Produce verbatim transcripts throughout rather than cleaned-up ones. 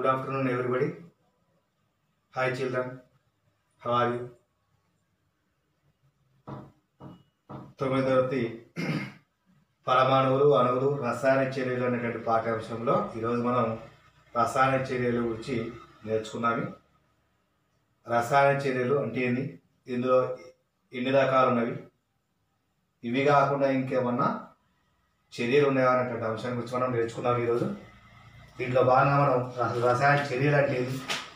Good afternoon, everybody. Hi, children. How are you? తొమ్మిదవ తరగతి పరమాణువులు అణువులు రసాయన చర్యలు అనేటువంటి పాఠ్యాంశంలో ఈరోజు మనం రసాయన చర్యల గురించి నేర్చుకున్నాము. రసాయన చర్యలు అంటే ఏంది, ఇందులో ఎన్ని రకాలు ఉన్నవి, ఇవి కాకుండా ఇంకేమన్నా చర్యలు ఉన్నాయా అనేటువంటి అంశం గురించి మనం నేర్చుకున్నాం. ఈరోజు దీంట్లో భాగంగా మనం రసాయన చర్యలు అంటే ఏంది,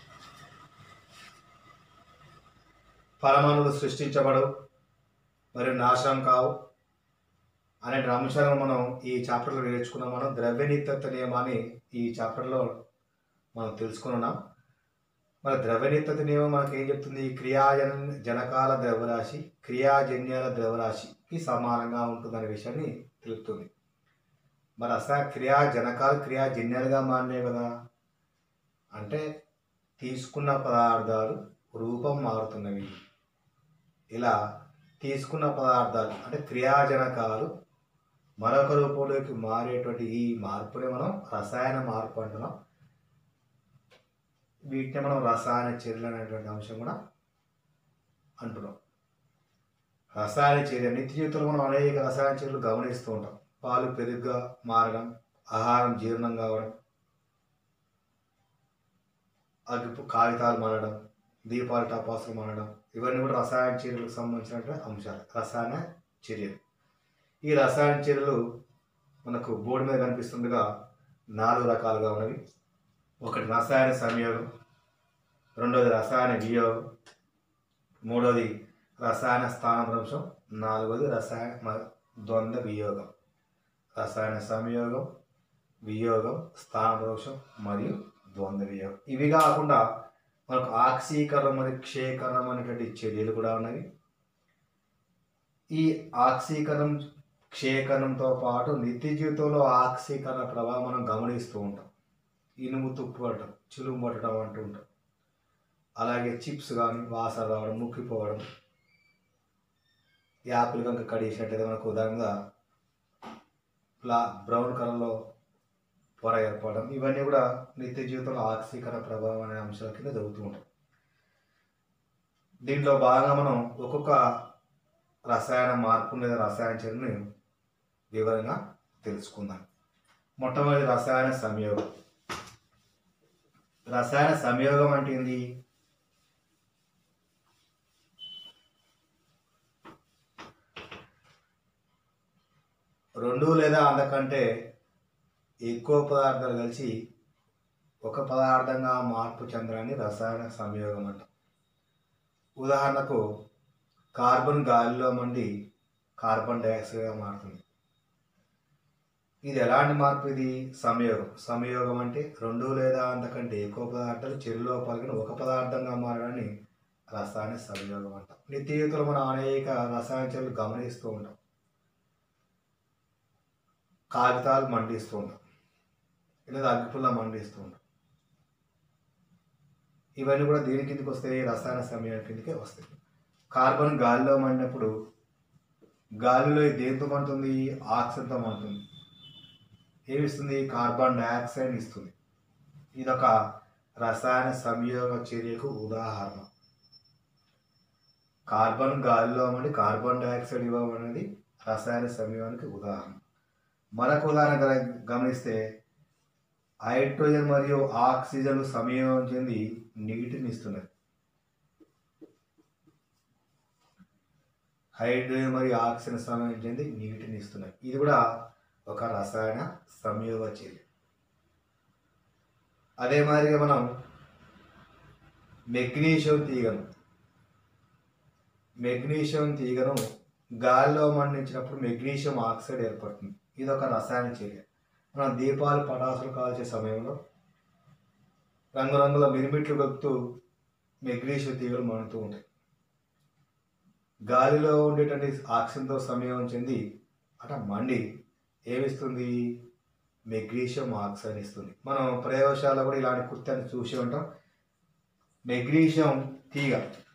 పరమాణువులు సృష్టించబడవు మరియు నాశనం కావు అనే అంశాలను మనం ఈ చాప్టర్లో నేర్చుకున్నాం. మనం ద్రవ్య నిత్యత్వ నియమాన్ని ఈ చాప్టర్లో మనం తెలుసుకున్నాం. మన ద్రవ్య నిత్యత్వ నియమం మనకు ఏం చెప్తుంది, క్రియాజన జనకాల ద్రవ్యరాశి క్రియాజన్యాల ద్రవ్యరాశికి సమానంగా ఉంటుందనే విషయాన్ని తెలుపుతుంది. మరి అసలు క్రియా జనకాలు క్రియాజన్యాలుగా మారినాయి కదా, అంటే తీసుకున్న పదార్థాలు రూపం మారుతున్నవి. ఇలా తీసుకున్న పదార్థాలు అంటే క్రియాజనకాలు మరొక రూపంలోకి మారేటువంటి ఈ మార్పునే మనం రసాయన మార్పు అంటున్నాం. వీటిని మనం రసాయన చర్యలు అనేటువంటి అంశం కూడా అంటున్నాం. రసాయన చర్య నిత్య జీవితంలో మనం అనేక రసాయన చర్యలు గమనిస్తూ ఉంటాం. పాలు పెరుగుగా మారడం, ఆహారం జీర్ణం కావడం, అగ్గి కాగితాలు మనడం, దీపాలు టపాసులు మనడం, ఇవన్నీ కూడా రసాయన చర్యలకు సంబంధించినటువంటి అంశాలు, రసాయన చర్యలు. ఈ రసాయన చర్యలు మనకు బోర్డు మీద కనిపిస్తుండగా నాలుగు రకాలుగా ఉన్నవి. ఒకటి రసాయన సంయోగం, రెండోది రసాయన వియోగం, మూడోది రసాయన స్థానభ్రంశం, నాలుగోది రసాయన ద్వంద్వ వియోగం. రసాయన సంయోగం, వియోగం, స్థానభ్రంశం మరియు ద్వంద్వ వియోగం. ఇవి కాకుండా మనకు ఆక్సీకరణం మరియు క్షయకరణం అనేటువంటి చర్యలు కూడా ఉన్నవి. ఈ ఆక్సీకరణం క్షయకరణంతో పాటు నిత్య జీవితంలో ఆక్సీకరణ ప్రభావం మనం గమనిస్తూ ఉంటాం. ఇనుము తుప్పు పట్టడం, చిలుము పట్టడం అంటూ ఉంటాం. అలాగే చిప్స్ కానీ వాసన రావడం, ముక్కిపోవడం, యాపిల్ కనుక కడిగినట్టయితే మనకు ఉదాహరణగా ప్లా బ్రౌన్ కలర్లో పొర ఏర్పడడం, ఇవన్నీ కూడా నిత్య జీవితంలో ఆక్సీకరణ ప్రభావం అనే అంశాల కింద జరుగుతూ ఉంటాం. దీంట్లో భాగంగా మనం ఒక్కొక్క రసాయన మార్పు లేదా రసాయన చర్యను వివరంగా తెలుసుకుందాం. మొట్టమొదటి రసాయన సంయోగం. రసాయన సంయోగం అంటే ఏంది, రెండు లేదా అంతకంటే ఎక్కువ పదార్థాలు కలిసి ఒక పదార్థంగా మార్పు చెందడాన్ని రసాయన సంయోగం అంటాం. ఉదాహరణకు కార్బన్ గాలిలో మండి కార్బన్ డైఆక్సైడ్గా మారుతుంది. ఇది ఎలాంటి మార్పు, ఇది సంయోగం. సంయోగం అంటే రెండు లేదా అంతకంటే ఎక్కువ పదార్థాలు చెరువులో పలికిన ఒక పదార్థంగా మారడాన్ని రసాయన సంయోగం అంటాం. నిత్య జీవితంలో మనం అనేక రసాయన చర్యలు గమనిస్తూ ఉంటాం. కాగితాలు మండిస్తూ ఉంటాం, లేదా అగ్గిపుల్ల మండిస్తూ ఉంటాం. ఇవన్నీ కూడా దేని కిందకి వస్తాయి, రసాయన సంయోగం కిందకే వస్తాయి. కార్బన్ గాలిలో మండినప్పుడు గాలిలో దేంతో మండుతుంది, ఆక్సిజన్తో మండుతుంది. ఏమిస్తుంది, కార్బన్ డైఆక్సైడ్ ఇస్తుంది. ఇదొక రసాయన సంయోగ చర్యకు ఉదాహరణ. కార్బన్ గాలిలో మండి కార్బన్ డైఆక్సైడ్ ఇవ్వడం అనేది రసాయన సంయోగానికి ఉదాహరణ. మరొక ఉదాహరణ గమనిస్తే హైడ్రోజన్ మరియు ఆక్సిజన్ సంయోగం చెంది నీటిని ఇస్తున్నది. హైడ్రోజన్ మరియు ఆక్సిజన్ సంయోగం చెంది నీటిని ఇస్తున్నది. ఇది కూడా ఒక రసాయన సంయోగ చర్య. అదే మాదిరిగా మనం మెగ్నీషియం తీగను మెగ్నీషియం తీగను గాలిలో మండించినప్పుడు మెగ్నీషియం ఆక్సైడ్ ఏర్పడుతుంది. ఇది ఒక రసాయన చర్య. మనం దీపాలు పటాసులు కాల్చే సమయంలో రంగురంగుల మిరిమిట్లు కలుపుతూ మెగ్నీషియం తీగలు మండుతూ ఉంటాయి. గాలిలో ఉండేటువంటి ఆక్సిజన్తో సంయోగం చెంది అట మండి ఏమిస్తుంది, మెగ్నీషియం ఆక్సైడ్ ఇస్తుంది. మనం ప్రయోగశాలలో కూడా ఇలాంటి కృత్యాన్ని చూసి ఉంటాం. మెగ్నీషియం తీగ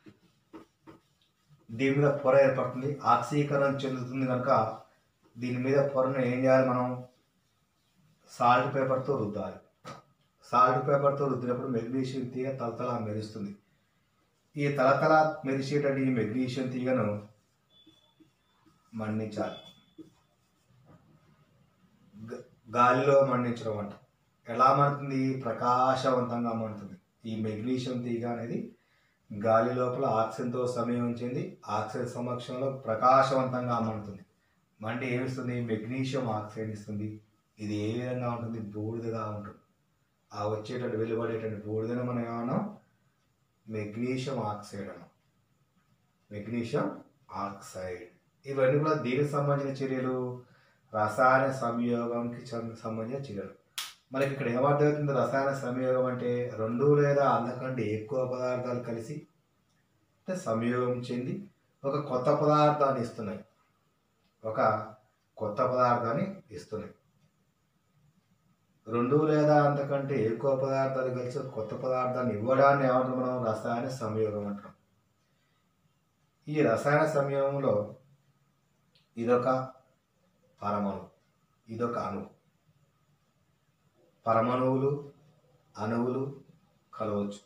దీని మీద పొర ఏర్పడుతుంది, ఆక్సీకరణ చెందుతుంది. కనుక దీని మీద పొరను ఏం చేయాలి, మనం సాల్ట్ పేపర్తో రుద్దాలి. సాల్ట్ పేపర్తో రుద్దినప్పుడు మెగ్నీషియం తీగ తలతల మెరుస్తుంది. ఈ తలతల మెరిసేటటువంటి ఈ మెగ్నీషియం తీగను మండించాలి. గాలిలో మండించడం అంట. ఎలా మండుతుంది? ప్రకాశవంతంగా మండుతుంది. ఈ మెగ్నీషియం తీగ అనేది గాలి లోపల ఆక్సిజన్తో సంయోజించింది. ఆక్సిజన్ సమక్షంలో ప్రకాశవంతంగా మండుతుంది. మండి ఏమిస్తుంది? మెగ్నీషియం ఆక్సైడ్ ఇస్తుంది. ఇది ఏ విధంగా ఉంటుంది? బూడిదగా ఉంటుంది. ఆ వచ్చేటట్టు వెలువడేటువంటి బూడిదను మనం ఏమన్నాం? మెగ్నీషియం ఆక్సైడ్ అన్నాం. Magnesium oxide. ఇవన్నీ కూడా దీనికి సంబంధించిన చర్యలు, రసాయన సంయోగంకి సంబంధించిన చర్యలు. మనకి ఇక్కడ ఏమర్థమవుతుంది? రసాయన సంయోగం అంటే రెండు లేదా అంతకంటే ఎక్కువ పదార్థాలు కలిసి అంటే సంయోగం చెంది ఒక కొత్త పదార్థాన్ని ఇస్తున్నాయి. ఒక కొత్త పదార్థాన్ని ఇస్తున్నాయి. రెండు లేదా అంతకంటే ఎక్కువ పదార్థాలు కలిసి ఒక కొత్త పదార్థాన్ని ఇవ్వడాన్ని ఏమంటాం మనం? రసాయన సంయోగం అంటాం. ఈ రసాయన సంయోగంలో ఇదొక పరమాణు, ఇదొక అణువు. పరమాణువులు అణువులు కలవచ్చు,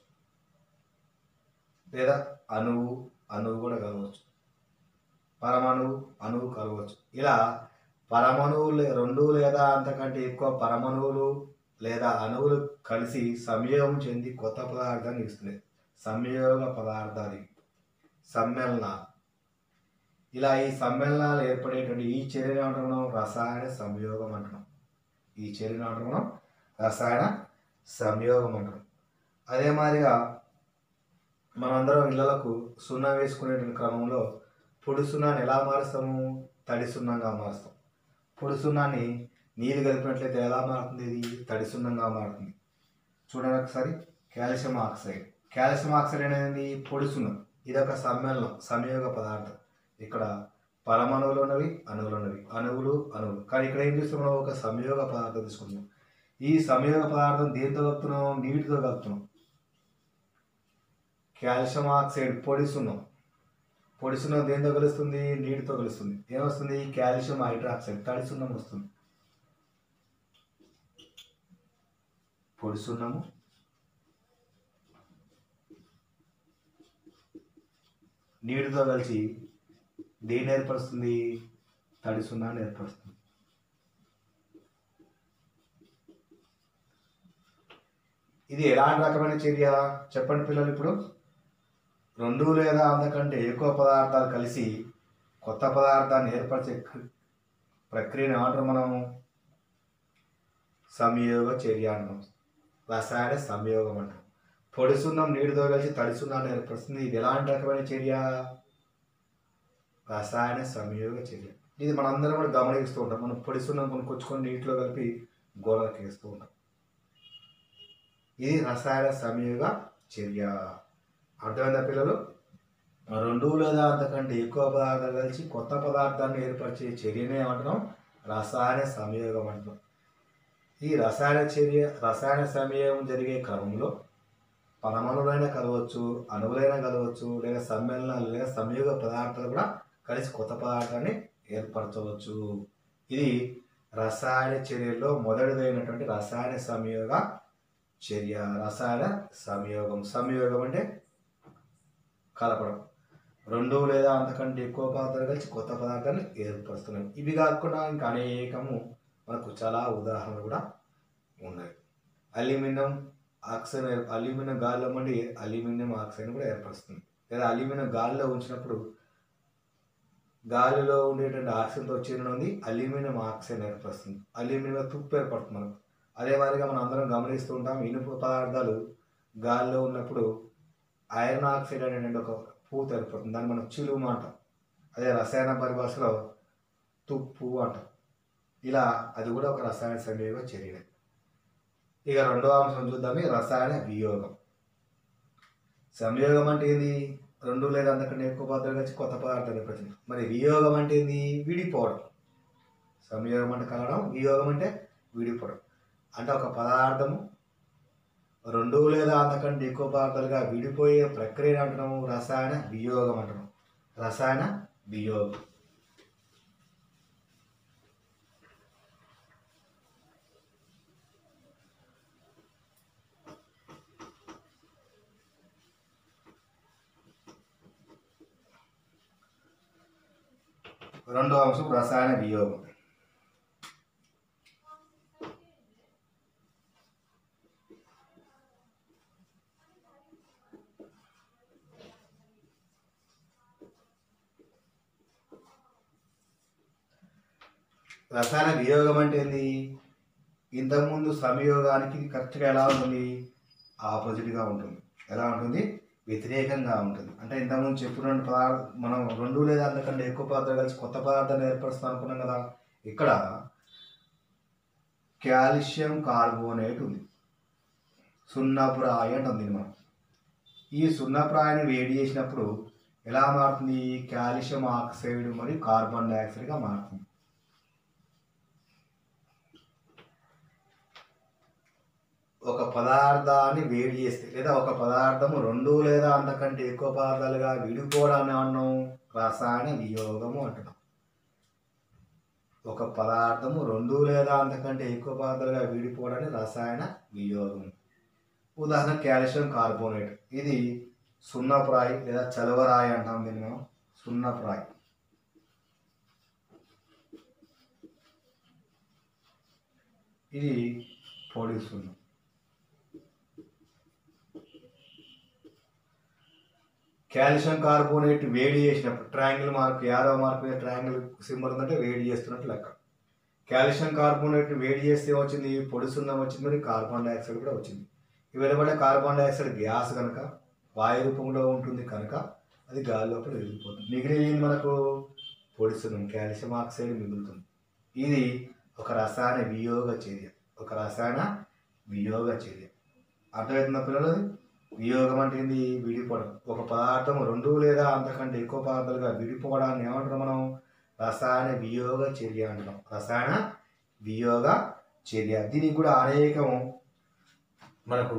లేదా అణువు అణువు కూడా కలవచ్చు, పరమాణువు అణువు కలవచ్చు. ఇలా పరమాణువులు రెండు లేదా అంతకంటే ఎక్కువ పరమాణువులు లేదా అణువులు కలిసి సంయోగం చెంది కొత్త పదార్థాన్ని ఇస్తున్నాయి. సంయోగ పదార్థాలు, సమ్మేళనాలు. ఇలా ఈ సమ్మేళనాలు ఏర్పడేటువంటి ఈ చర్యను ఏమంటున్నాం? రసాయన సంయోగం అంటున్నాం. ఈ చర్యను ఏమంటున్నాం? రసాయన సంయోగం అంటున్నాం. అదే మాదిరిగా మనందరం ఇళ్లకు సున్నం వేసుకునేటువంటి క్రమంలో పొడి సున్నాన్ని ఎలా మారుస్తాము? తడి సున్నంగా మారుస్తాం. పొడి సున్నాన్ని నీరు కలిపినట్లయితే ఎలా మారుతుంది? ఇది తడి సున్నంగా మారుతుంది. చూడండి ఒకసారి. Calcium oxide. కాల్షియం ఆక్సైడ్ అనేది పొడి సున్నం. ఇది ఒక సమ్మేళనం, సంయోగ పదార్థం. ఇక్కడ పరమాణువులు ఉన్నవి, అణువులు ఉన్నవి, అణువులు అణువులు. కానీ ఇక్కడ ఏం చేస్తున్నాం? ఒక సంయోగ పదార్థం తీసుకుంటున్నాం. ఈ సంయోగ పదార్థం దేంతో కలుపుతున్నాం? నీటితో కలుపుతున్నాం. కాల్షియం ఆక్సైడ్ పొడి సున్నం. పొడి సున్నం దేంతో కలుస్తుంది? నీటితో కలుస్తుంది. ఏమొస్తుంది? కాల్షియం హైడ్రాక్సైడ్, తడి సున్నం వస్తుంది. పొడి సున్నము నీటితో కలిసి దేన్ని ఏర్పరుస్తుంది? తడి సున్నాన్ని ఏర్పరుస్తుంది. ఇది ఎలాంటి రకమైన చర్య చెప్పండి పిల్లలు. ఇప్పుడు రెండు లేదా అంతకంటే ఎక్కువ పదార్థాలు కలిసి కొత్త పదార్థాన్ని ఏర్పరిచే ప్రక్రియను ఏమంటారు మనం? సంయోగ చర్య అంటాం. రసాయన సంయోగం అంటాం. పొడి సున్నం నీటితో కలిసి తడి సున్నాన్ని ఏర్పరుస్తుంది. ఇది ఎలాంటి రకమైన చర్య? రసాయన సంయోగ చర్య. ఇది మనందరం కూడా గమనిస్తూ ఉంటాం. మనం పొడి సున్నం కొనుక్కొచ్చుకొని నీటిలో కలిపి గోడలకు వేస్తూ ఉంటాం. ఇది రసాయన సంయోగ చర్య. అర్థమైందా పిల్లలు? రెండు లేదా అంతకంటే ఎక్కువ పదార్థాలు కలిసి కొత్త పదార్థాన్ని ఏర్పరిచే చర్యనే ఏమంటున్నాం? రసాయన సంయోగం అంటున్నాం. ఈ రసాయన చర్య, రసాయన సంయోగం జరిగే క్రమంలో పరమాణువులైనా కలవచ్చు, అణువులైనా కలవచ్చు, లేదా సమ్మేళనాలు లేదా సంయోగ పదార్థాలు కూడా కలిసి కొత్త పదార్థాన్ని ఏర్పరచవచ్చు. ఇది రసాయన చర్యలో మొదటిదైనటువంటి రసాయన సంయోగ చర్య. రసాయన సంయోగం. సంయోగం అంటే కలపడం. రెండు లేదా అంతకంటే ఎక్కువ పదార్థాలు కలిసి కొత్త పదార్థాన్ని ఏర్పరుస్తున్నాయి. ఇవి కాకుండా ఇంకా అనేకము మనకు చాలా ఉదాహరణలు కూడా ఉన్నాయి. అల్యూమినియం ఆక్సైడ్, అల్యూమినియం గాలిలో మండి అల్యూమినియం ఆక్సైడ్ కూడా ఏర్పరుస్తుంది. లేదా అల్యూమినియం గాలిలో ఉంచినప్పుడు గాలిలో ఉండేటువంటి ఆక్సిజన్తో చేరిన ఉంది అల్యూమినియం ఆక్సైడ్ ఏర్పరుస్తుంది. అల్యూమినియం తుప్పు ఏర్పడుతుంది మనకు. అదే మాదిరిగా మనం అందరం గమనిస్తూ ఉంటాం. ఇనుప పదార్థాలు గాలిలో ఉన్నప్పుడు ఐరన్ ఆక్సైడ్ అనేటువంటి ఒక పూత ఏర్పడుతుంది. దాన్ని మనం చిలుము అంటాం. అదే రసాయన పరిభాషలో తుప్పు అంటాం. ఇలా అది కూడా ఒక రసాయన సంయోగ చర్య. ఇక రెండవ అంశం చూద్దాం. రసాయన వియోగం. సంయోగం అంటే ఏంది? రెండు లేదా అంతకంటే ఎక్కువ పదార్థాలు కలిసి కొత్త పదార్థాలు ఏర్పడుతుంది. మరి వియోగం అంటే ఏంది? విడిపోవడం. సంయోగం అంటే కలవడం, వియోగం అంటే విడిపోవడం. అంటే ఒక పదార్థము రెండు లేదా అంతకంటే ఎక్కువ పదార్థాలుగా విడిపోయే ప్రక్రియ అంటున్నాము రసాయన వియోగం అంటున్నాం. రసాయన వియోగం. రెండవ అంశం రసాయన వియోగం. రసాయన వియోగం అంటే ఏంది? ఇంతకుముందు సంయోగానికి కరెక్ట్గా ఎలా ఉంటుంది? ఆపోజిట్గా ఉంటుంది. ఎలా ఉంటుంది? వ్యతిరేకంగా ఉంటుంది. అంటే ఇంతకుముందు చెప్పిన పదార్థ మనం రెండు లేదా అంతకంటే ఎక్కువ పదార్థాలు కలిసి కొత్త పదార్థాన్ని ఏర్పరుస్తాం అనుకున్నాం కదా. ఇక్కడ కాల్షియం కార్బోనేట్ ఉంది, సున్నప్రాయి అంటుంది మనం. ఈ సున్నప్రాయిని వేడి చేసినప్పుడు ఎలా మారుతుంది? కాల్షియం ఆక్సైడ్ మరియు కార్బన్ డైఆక్సైడ్గా మారుతుంది. ఒక పదార్థాన్ని వేడి చేస్తే లేదా ఒక పదార్థము రెండు లేదా అంతకంటే ఎక్కువ పదార్థాలుగా విడిపోవడాన్ని అన్నాం రసాయన వియోగము అంటున్నాం. ఒక పదార్థము రెండు లేదా అంతకంటే ఎక్కువ పదార్థాలుగా విడిపోవడాన్ని రసాయన వియోగం. ఉదాహరణ కాల్షియం కార్బోనేట్, ఇది సున్నప్రాయి లేదా చలవరాయి అంటాం దీన్ని మనం. సున్నప్రాయి. ఇది పొడి సున్నం. కాల్షియం కార్బోనేట్ వేడి చేసినప్పుడు ట్రయాంగిల్ మార్క్, యారో మార్క్ మీద ట్రయాంగిల్ సింబల్ ఉందంటే వేడి చేస్తున్నట్టు లెక్క. కాల్షియం కార్బోనేట్ వేడి చేస్తే వచ్చింది పొడి సున్నం వచ్చింది, మరి కార్బన్ డైఆక్సైడ్ కూడా వచ్చింది. ఈ వెలువడే కార్బన్ డైఆక్సైడ్ గ్యాస్ కనుక వాయు రూపంలో ఉంటుంది కనుక అది గాలి లోపల వెళ్ళిపోతుంది. మిగిలింది మనకు పొడి సున్నం, కాల్షియం ఆక్సైడ్ మిగులుతుంది. ఇది ఒక రసాయన వియోగ చర్య. ఒక రసాయన వియోగ చర్య. అర్థమవుతుందా పిల్లలు? వియోగం అంటే ఏంది? విడిపోవడం. ఒక పదార్థం రెండు లేదా అంతకంటే ఎక్కువ పదార్థాలుగా విడిపోవడాన్ని ఏమంటారు మనం? రసాయన వియోగ చర్య అంటున్నాం. రసాయన వియోగ చర్య. దీనికి కూడా అనేకం మనకు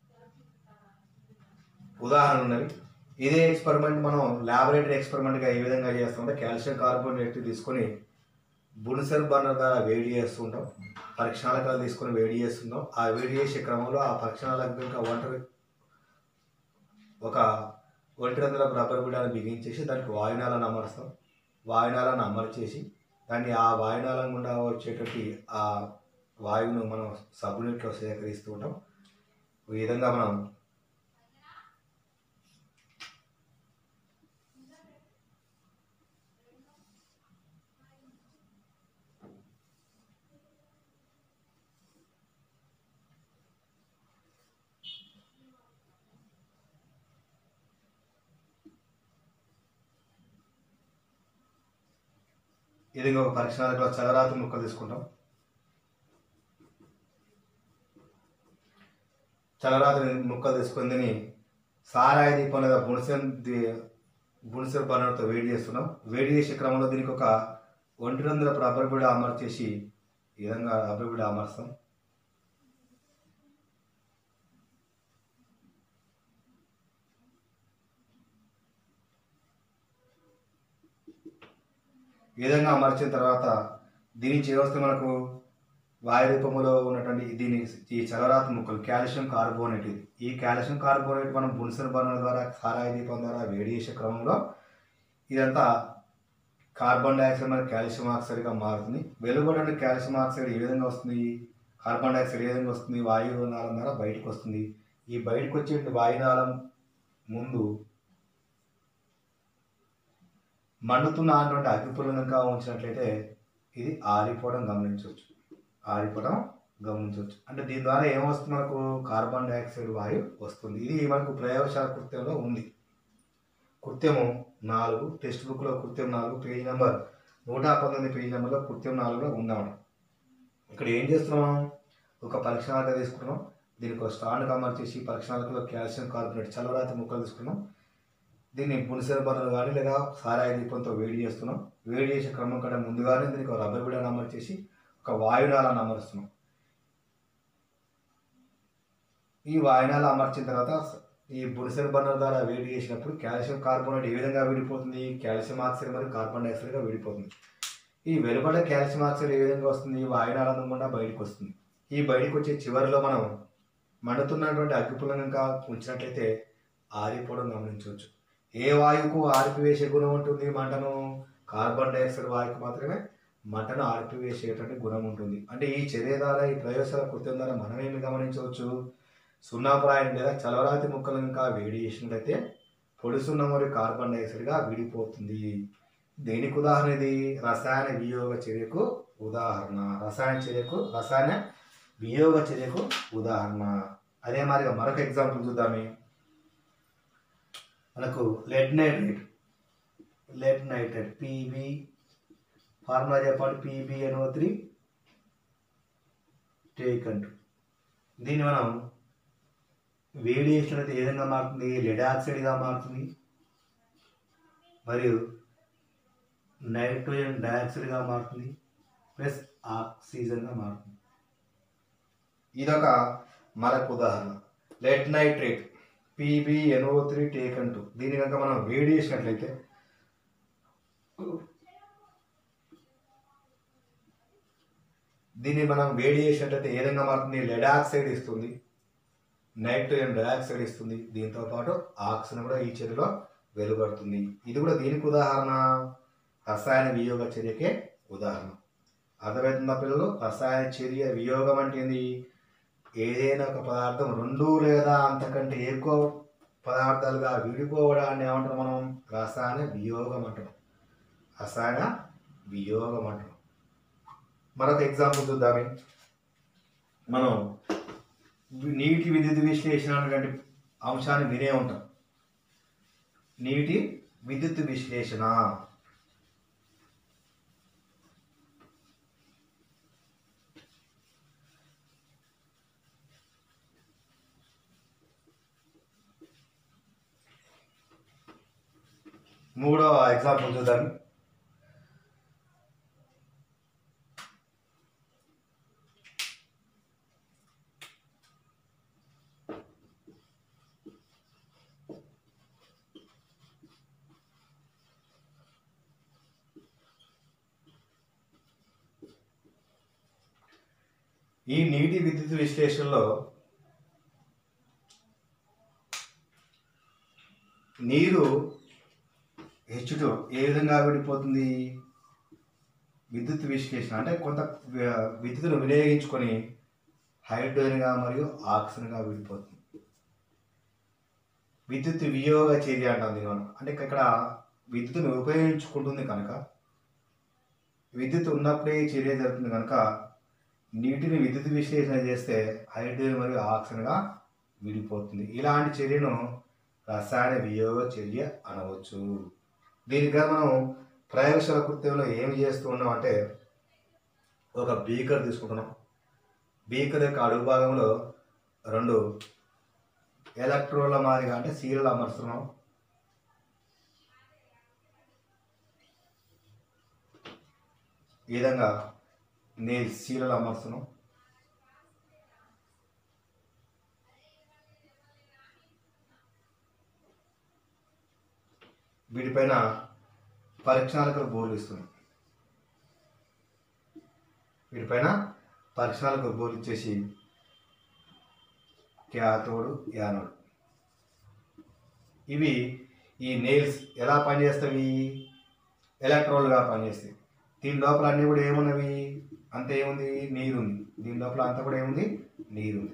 ఉదాహరణలు ఉన్నవి. ఇదే ఎక్స్పెరిమెంట్ మనం ల్యాబొరేటరీ ఎక్స్పెరిమెంట్గా ఏ విధంగా చేస్తామంటే కాల్షియం కార్బోనేట్ తీసుకొని బున్సెన్ బర్నర్ ద్వారా వేడి చేస్తూ ఉంటాం. పరీక్షణాలకాలు తీసుకొని వేడి చేస్తుంటాం. ఆ వేడి చేసే క్రమంలో ఆ పరీక్షణాలకు ఇంకా ఒంటరి ఒక ఒంటి వందల రబ్బర్ బిడాన్ని బిగించేసి దానికి వాయునాలను అమరుస్తాం. వాయునాలను అమర్చేసి దాన్ని ఆ వాయునాలం గుండా వచ్చేటట్టు ఆ వాయువును మనం సబ్బునీటిలో సేకరిస్తూ ఉంటాం. ఈ విధంగా మనం ఇది ఒక పరీక్షణాలకు చలరాతి ముక్కలు తీసుకుంటాం. చలరాతి ముక్కలు తీసుకుందని సారాయి దీపం లేదా బుణసెన్ బుణసెన్ బర్నర్తో వేడి చేస్తున్నాం. వేడి చేసే క్రమంలో దీనికి ఒక ఒంటి వందల రబ్బర్ బిడ అమర్చేసి ఈ విధంగా రబ్బర్ బిడ అమర్స్తాం. ఈ విధంగా అమర్చిన తర్వాత దీని నుంచి ఏమొస్తే మనకు వాయు రూపంలో ఉన్నటువంటి దీని ఈ చలరాతి ముక్కలు కాల్షియం కార్బోనేట్. ఇది ఈ కాల్షియం కార్బోనేట్ మనం బున్సెన్ బర్నర్ ద్వారా సారాయి దీపం ద్వారా వేడి చేసే క్రమంలో ఇదంతా కార్బన్ డైఆక్సైడ్ మరియు కాల్షియం ఆక్సైడ్గా మారుతుంది. వెలువడే కాల్షియం ఆక్సైడ్ ఏ విధంగా వస్తుంది? కార్బన్ డైఆక్సైడ్ ఏ విధంగా వస్తుంది? వాయునాళం ద్వారా బయటకు వస్తుంది. ఈ బయటకు వచ్చే వాయునాళం ముందు మండుతున్న అటువంటి అగ్గిపుల్లంగా ఉంచినట్లయితే ఇది ఆరిపోవడం గమనించవచ్చు. ఆరిపోవడం గమనించవచ్చు అంటే దీని ద్వారా ఏమొస్తుంది? మనకు కార్బన్ డైఆక్సైడ్ వాయువు వస్తుంది. ఇది మనకు ప్రయోగశాల కృత్యంలో ఉంది. కృత్యము నాలుగు, టెక్స్ట్ బుక్లో కృత్యం నాలుగు, పేజీ నెంబర్ నూట పంతొమ్మిది పేజీ నెంబర్లో కృత్యం నాలుగులో ఉందాం. ఇక్కడ ఏం చేస్తున్నాం? ఒక పరీక్షణాలకు తీసుకున్నాం. దీనికి ఒక స్టాండ్ అమర్చేసి పరీక్షణాలలో కాల్షియం కార్బోనేట్ చలవరాతి ముక్కలు తీసుకున్నాం. దీన్ని బున్సెన్ బర్నర్ కానీ లేదా సారాయి దీపంతో వేడి చేస్తున్నాం. వేడి చేసే క్రమం కంటే ముందుగానే దీనికి ఒక రబ్బర్ బిడాన్ని అమర్చేసి ఒక వాయునాలను అమరుస్తున్నాం. ఈ వాయునాలు అమర్చిన తర్వాత ఈ బున్సెన్ బర్నర్ ద్వారా వేడి చేసినప్పుడు కాల్షియం కార్బోనేట్ ఏ విధంగా విడిపోతుంది? కాల్షియం ఆక్సైడ్ మరియు కార్బన్ డైఆక్సైడ్గా విడిపోతుంది. ఈ వెలుపడే కాల్షియం ఆక్సైడ్ ఏ విధంగా వస్తుంది? వాయునాళం గుండా బయటకు వస్తుంది. ఈ బయటకు వచ్చే చివరిలో మనం మండుతున్నటువంటి అగ్గిపుల్లను ఇంకా ఉంచినట్లయితే ఆరిపోవడం గమనించవచ్చు. ఏ వాయువుకు ఆరిపివేసే గుణం ఉంటుంది? మంటను కార్బన్ డైఆక్సైడ్ వాయువుకి మాత్రమే మంటను ఆర్పివేసేటువంటి గుణం ఉంటుంది. అంటే ఈ చర్య ద్వారా ఈ ప్రయోగశాల కృత్యం ద్వారా మనం ఏమి గమనించవచ్చు, సున్నాప్రాయం లేదా చలవరాతి ముక్కలను ఇంకా వేడి చేసినట్లయితే పొడి సున్నం మరియు కార్బన్ డైఆక్సైడ్గా విడిపోతుంది. దేనికి ఉదాహరణ ఇది? రసాయన వియోగ చర్యకు ఉదాహరణ. రసాయన చర్యకు రసాయన వియోగ చర్యకు ఉదాహరణ. అదే మాదిరిగా మరొక ఎగ్జాంపుల్ చూద్దామే. మనకు lead nitrate lead nitrate PB formula చెప్పండి. పీబీఎన్ఓ త్రీ టేకంట్. దీన్ని మనం వేడి చేసినట్లయితే ఏ విధంగా మారుతుంది? లెడ్ ఆక్సైడ్గా మారుతుంది మరియు నైట్రోజన్ డయాక్సైడ్గా మారుతుంది ప్లస్ ఆక్సిజన్గా మారుతుంది. ఇదొక మరొక ఉదాహరణ. Lead nitrate PBNO three taken two. దీని కనుక మనం వేడి చేసినట్లయితే దీన్ని మనం వేడి చేసినట్లయితే ఏ విధంగా మారుతుంది? లెడ్ ఆక్సైడ్ ఇస్తుంది, నైట్రోజన్ డయాక్సైడ్ ఇస్తుంది, దీంతో పాటు ఆక్సిజన్ కూడా ఈ చర్యలో వెలువడుతుంది. ఇది కూడా దీనికి ఉదాహరణ, రసాయన వియోగ చర్యకే ఉదాహరణ. అర్థమవుతుందా పిల్లలు? రసాయన చర్య వియోగం అంటే ఏంది? ఏదైనా ఒక పదార్థం రెండు లేదా అంతకంటే ఎక్కువ పదార్థాలుగా విడిపోవడాన్ని ఏమంటాం మనం? రసాయన వియోగం అంటాం. రసాయన వియోగం అంటాం. మరొక ఎగ్జాంపుల్ చూద్దామే. మనం నీటి విద్యుత్ విశ్లేషణ అనేటువంటి అంశాన్ని వినే ఉంటాం. నీటి విద్యుత్ విశ్లేషణ మూడో ఎగ్జాంపుల్ చూద్దాం. ఈ నీటి విద్యుత్ విశ్లేషణలో నీరు హెచ్ టూ ఏ విధంగా విడిపోతుంది? విద్యుత్ విశ్లేషణ అంటే కొంత విద్యుత్తును వినియోగించుకొని హైడ్రోజన్గా మరియు ఆక్సిజన్గా విడిపోతుంది. విద్యుత్ వియోగ చర్య అంటుంది మనం. అంటే ఇక్కడ విద్యుత్తును ఉపయోగించుకుంటుంది కనుక, విద్యుత్ ఉన్నప్పుడే చర్య జరుగుతుంది కనుక నీటిని విద్యుత్ విశ్లేషణ చేస్తే హైడ్రోజన్ మరియు ఆక్సిజన్గా విడిపోతుంది. ఇలాంటి చర్యను రసాయన వియోగ చర్య అనవచ్చు. దీనిగా మనం ప్రయోగశాల కృత్యంలో ఏమి చేస్తూ ఉన్నాం అంటే, ఒక బీకర్ తీసుకుంటున్నాం. బీకర్ యొక్క అడుగు భాగంలో రెండు ఎలక్ట్రోడ్ల మాదిరిగా అంటే సీలను అమర్చుతున్నాం. ఈ విధంగా నేను సీలను అమర్చుతున్నాం. వీటిపైన పరీక్షణాలకు బోర్లు ఇస్తున్నాం. వీటిపైన పరీక్షణాలకు బోర్లు ఇచ్చేసి క్యాథోడ్ యానోడ్. ఇవి ఈ నెయిల్స్ ఎలా పనిచేస్తాయి? ఎలక్ట్రోడ్లుగా పనిచేస్తాయి. దీని లోపల అన్నీ కూడా ఏమున్నవి? అంత ఏముంది? నీరుంది. దీని లోపల అంతా కూడా ఏముంది? నీరుంది.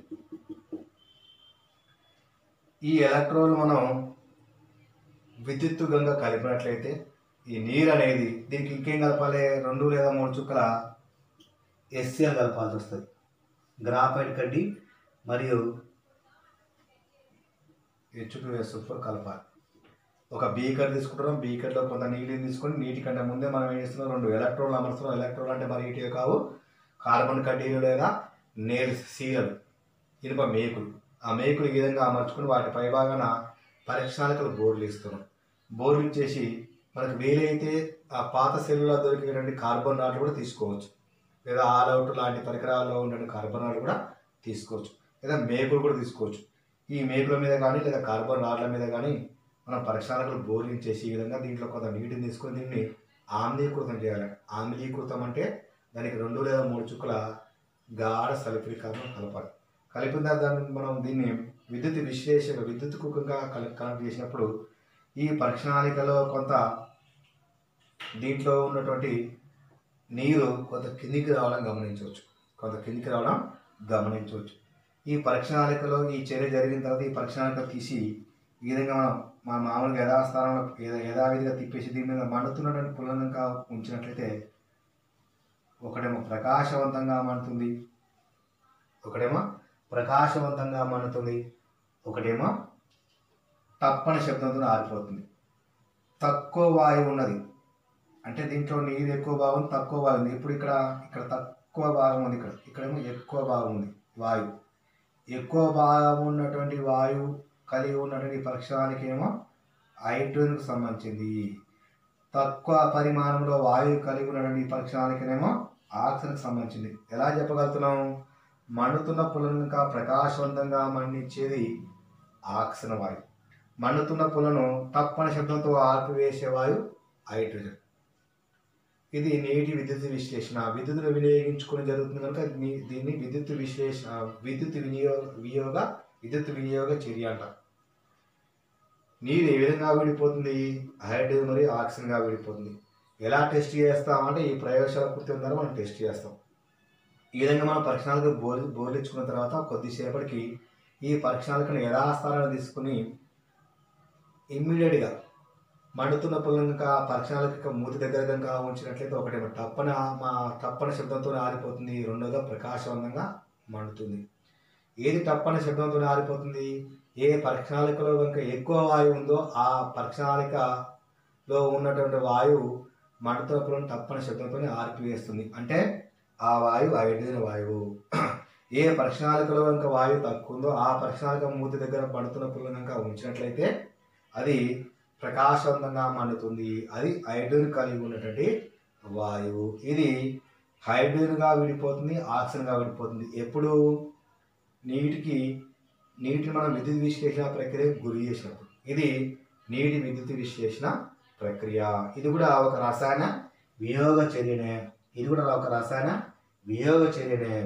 ఈ ఎలక్ట్రోడ్లు మనం విద్యుత్తు గంగా కలిపినట్లయితే ఈ నీరు అనేది దీనికి ఇంకేం కలపాలి? రెండు లేదా మూడు చుక్కల ఎస్సిఎల్ కలపాల్సి వస్తుంది. గ్రాఫైట్ కడ్డీ మరియు హెచ్ టూ ఎస్ ఫోర్ కలపాలి. ఒక బీకర్ తీసుకుంటున్నాం. బీకర్లో కొంత నీటిని తీసుకొని నీటి కంటే ముందే మనం ఏం చేస్తున్నాం? రెండు ఎలక్ట్రోడ్లు అమర్చుతున్నాం. ఎలక్ట్రోడ్ అంటే మరి ఇటీవే కావు, కార్బన్ కడ్డీలు లేదా నేల్స్ సీలలు, ఇనుప మేకులు. ఆ మేకులు ఈ విధంగా అమర్చుకొని వాటి పై భాగాన పరీక్షణాలకు బోర్లు ఇస్తున్నాం. బోర్లు ఇచ్చేసి మనకు వీలైతే ఆ పాత సెల్లులో దొరికేటువంటి కార్బన్ రాడ్లు కూడా తీసుకోవచ్చు, లేదా ఆల్ అవుట్ లాంటి పరికరాల్లో ఉండే కార్బన్ రాడ్లు కూడా తీసుకోవచ్చు, లేదా మేకులు కూడా తీసుకోవచ్చు. ఈ మేకుల మీద కానీ లేదా కార్బన్ రాడ్ల మీద కానీ మనం పరీక్షణాలకు బోర్లు ఇచ్చేసి ఈ విధంగా దీంట్లో కొంత నీటిని తీసుకొని దీన్ని ఆమ్లీకృతం చేయాలి. ఆమ్లీకృతం అంటే దానికి రెండు లేదా మూడు చుక్కల గాఢ సల్ఫ్యూరిక్ ఆమ్లం కలపాలి. కలిపిన తర్వాత దాన్ని మనం దీన్ని విద్యుత్ విశ్లేషణ విద్యుత్ కుకంగా కనెక్ట్ చేసినప్పుడు ఈ పరీక్షణాళికలో కొంత దీంట్లో ఉన్నటువంటి నీరు కొంత కిందికి రావడం గమనించవచ్చు కొంత కిందికి రావడం గమనించవచ్చు ఈ పరీక్షణాళికలో ఈ చర్య జరిగిన తర్వాత ఈ పరీక్షణాళిక తీసి ఈ విధంగా మనం మన మామూలుగా యథాస్థానంలో యథావిధిగా తిప్పేసి దీని మీద మండుతున్నటువంటి పుల్లనంగా ఉంచినట్లయితే ఒకటేమో ప్రకాశవంతంగా మండుతుంది ఒకటేమో ప్రకాశవంతంగా మండుతుంది ఒకటేమో తప్పని శబ్దంతో ఆరిపోతుంది. తక్కువ వాయువు ఉన్నది అంటే దీంట్లో నీరు ఎక్కువ భాగం తక్కువ భాగం ఉంది. ఇప్పుడు ఇక్కడ ఇక్కడ తక్కువ భాగం ఉంది, ఇక్కడ ఇక్కడేమో ఎక్కువ భాగం ఉంది. వాయువు ఎక్కువ భాగం ఉన్నటువంటి వాయువు కలిగి ఉన్నటువంటి పరీక్షణానికి ఏమో హైడ్రోజన్కు సంబంధించింది. తక్కువ పరిమాణంలో వాయువు కలిగి ఉన్నటువంటి పరీక్షణానికేమో ఆక్సిజన్కి సంబంధించింది. ఎలా చెప్పగలుగుతున్నాం? మండుతున్న పులను ఇంకా ప్రకాశవంతంగా మండించేది ఆక్సిజన్ వాయువు. మండుతున్న పులను తప్పని శబ్దంతో ఆర్పివేసే వాయువు హైడ్రోజన్. ఇది నీటి విద్యుత్ విశ్లేషణ. విద్యుత్తును వినియోగించుకుని జరుగుతుంది కనుక దీన్ని విద్యుత్ విశ్లేషణ విద్యుత్ వినియోగ వినియోగ విద్యుత్ వినియోగ చర్య అంట. నీరు ఏ విధంగా విడిపోతుంది? హైడ్రోజన్ మరియు ఆక్సిజన్గా విడిపోతుంది. ఎలా టెస్ట్ చేస్తామంటే ఈ ప్రయోగశాల పూర్తి ద్వారా మనం టెస్ట్ చేస్తాం. ఈ విధంగా మనం పరీక్షణాలకు బోర్ బోర్లించుకున్న తర్వాత కొద్దిసేపటికి ఈ పరీక్షణాలను యథాస్థానాన్ని తీసుకుని ఇమ్మీడియట్గా మండుతున్న పుల్లను కనుక పరీక్షణాలకు మూతి దగ్గర కనుక ఉంచినట్లయితే ఒకటేమో తప్పన మా తప్పని శబ్దంతో ఆరిపోతుంది, రెండోగా ప్రకాశవంతంగా మండుతుంది. ఏది తప్పని శబ్దంతో ఆరిపోతుంది? ఏ పరీక్షణాళికలో కనుక ఎక్కువ వాయువు ఉందో ఆ పరీక్షణాళికలో ఉన్నటువంటి వాయువు మండుతున్న పుల్లను తప్పని శబ్దంతో ఆరిపివేస్తుంది. అంటే ఆ వాయువు హైడ్రోజన్ వాయువు. ఏ పరీక్షణాళికలో కనుక వాయువు తక్కువ ఉందో ఆ పరీక్షణాళిక మూతి దగ్గర మండుతున్న పుల్లను కనుక ఉంచినట్లయితే అది ప్రకాశవంతంగా మండుతుంది. అది హైడ్రోజన్ కలిగి ఉన్నటువంటి వాయువు. ఇది హైడ్రోజన్గా విడిపోతుంది, ఆక్సిజన్గా విడిపోతుంది. ఎప్పుడు? నీటికి నీటిని మనం విద్యుత్ విశ్లేషణ ప్రక్రియకు గురి చేసినప్పుడు. ఇది నీటి విద్యుత్ విశ్లేషణ ప్రక్రియ. ఇది కూడా ఒక రసాయన వియోగ చర్యనే. ఇది కూడా ఒక రసాయన వియోగ చర్యనే.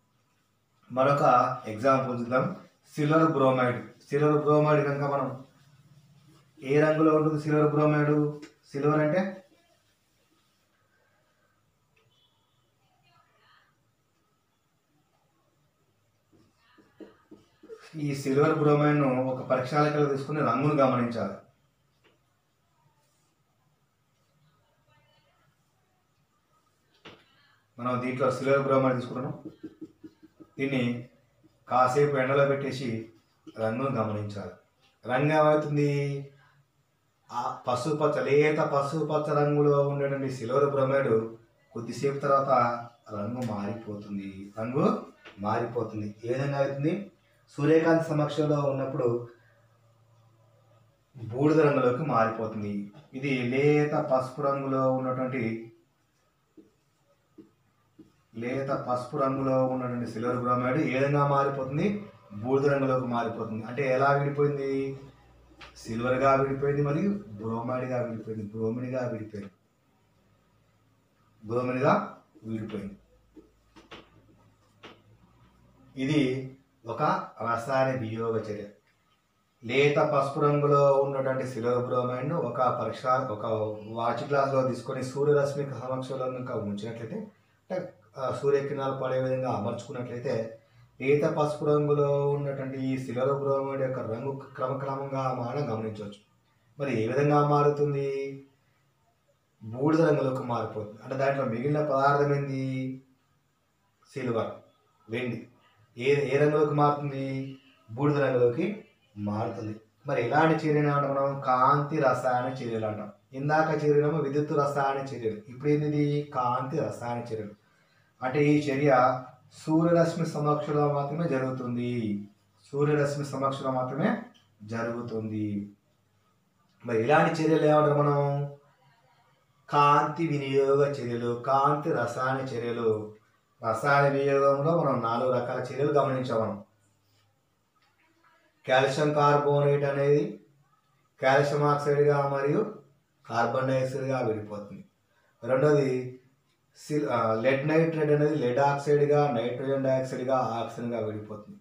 మరొక ఎగ్జాంపుల్ చూద్దాం. Silver bromide. సిల్వర్ బ్రోమైడ్ కనుక మనం ఏ రంగులో ఉంటుంది? Silver bromide. సిల్వర్ అంటే ఈ సిల్వర్ బ్రోమైడ్ను ఒక పరీక్షాళికలో తీసుకుని రంగును గమనించాలి. మనం దీంట్లో సిల్వర్ బ్రోమైడ్ తీసుకున్నాం. దీన్ని కాసేపు ఎండలో పెట్టేసి రంగును గమనించాలి. రంగు ఏమవుతుంది? ఆ పసుపు పచ్చ లేత పసుపు పచ్చ రంగులో ఉండేటువంటి సిల్వర్ బ్రోమైడ్ కొద్దిసేపు తర్వాత రంగు మారిపోతుంది. రంగు మారిపోతుంది. ఏ విధంగా అవుతుంది? సూర్యకాంతి సమక్షంలో ఉన్నప్పుడు బూడిద రంగులోకి మారిపోతుంది. ఇది లేత పసుపు రంగులో ఉన్నటువంటి లేత పసుపు రంగులో ఉన్నటువంటి సిల్వర్ బ్రోమైడ్ ఏ విధంగా మారిపోతుంది? బూడిద రంగులోకి మారిపోతుంది. అంటే ఎలా విడిపోయింది? సిల్వర్గా విడిపోయింది మరియు బ్రోమైడ్గా విడిపోయింది. బ్రోమిన్గా విడిపోయింది. బ్రోమిన్గా విడిపోయింది. ఇది ఒక రసాయన వియోగ చర్య. లేత పసుపు రంగులో ఉన్నటువంటి సిల్వర్ బ్రోమైడ్ను ఒక పరీక్ష ఒక వాచ్ గ్లాస్లో తీసుకొని సూర్యరశ్మి సమక్షంలో కనుక ఉంచినట్లయితే అంటే సూర్యకిరణాలు పడే విధంగా అమర్చుకున్నట్లయితే లేత పసుపు రంగులో ఉన్నటువంటి ఈ సిల్వర్ బ్రోమైడ్ యొక్క రంగు క్రమక్రమంగా మారడం గమనించవచ్చు. మరి ఏ విధంగా మారుతుంది? బూడిద రంగులోకి మారిపోతుంది. అంటే దాంట్లో మిగిలిన పదార్థం ఏంది? సిల్వర్, వెండి. ఏ ఏ రంగులోకి మారుతుంది? బూడిద రంగులోకి మారుతుంది. మరి ఇలాంటి చర్యలు ఏమంటాం మనం? కాంతి రసాయన చర్యలు అంటాం. ఇందాక చర్యలేమో విద్యుత్ రసాయన చర్యలు. ఇప్పుడు ఏంటిది? కాంతి రసాయన చర్యలు. అంటే ఈ చర్య సూర్యరశ్మి సమక్షంలో మాత్రమే జరుగుతుంది. సూర్యరశ్మి సమక్షంలో మాత్రమే జరుగుతుంది. మరి ఇలాంటి చర్యలు ఏమంటారు మనం? కాంతి వినియోగ చర్యలు, కాంతి రసాయన చర్యలు. రసాయన వినియోగంలో మనం నాలుగు రకాల చర్యలు గమనించాం. మనం కాల్షియం కార్బోనేట్ అనేది కాల్షియం ఆక్సైడ్గా మరియు కార్బన్ డైఆక్సైడ్గా విడిపోతుంది. రెండోది సిల్ లెడ్ నైట్రేట్ అనేది లెడ్ ఆక్సైడ్గా, నైట్రోజన్ డైఆక్సైడ్గా, ఆక్సిజన్గా విడిపోతుంది.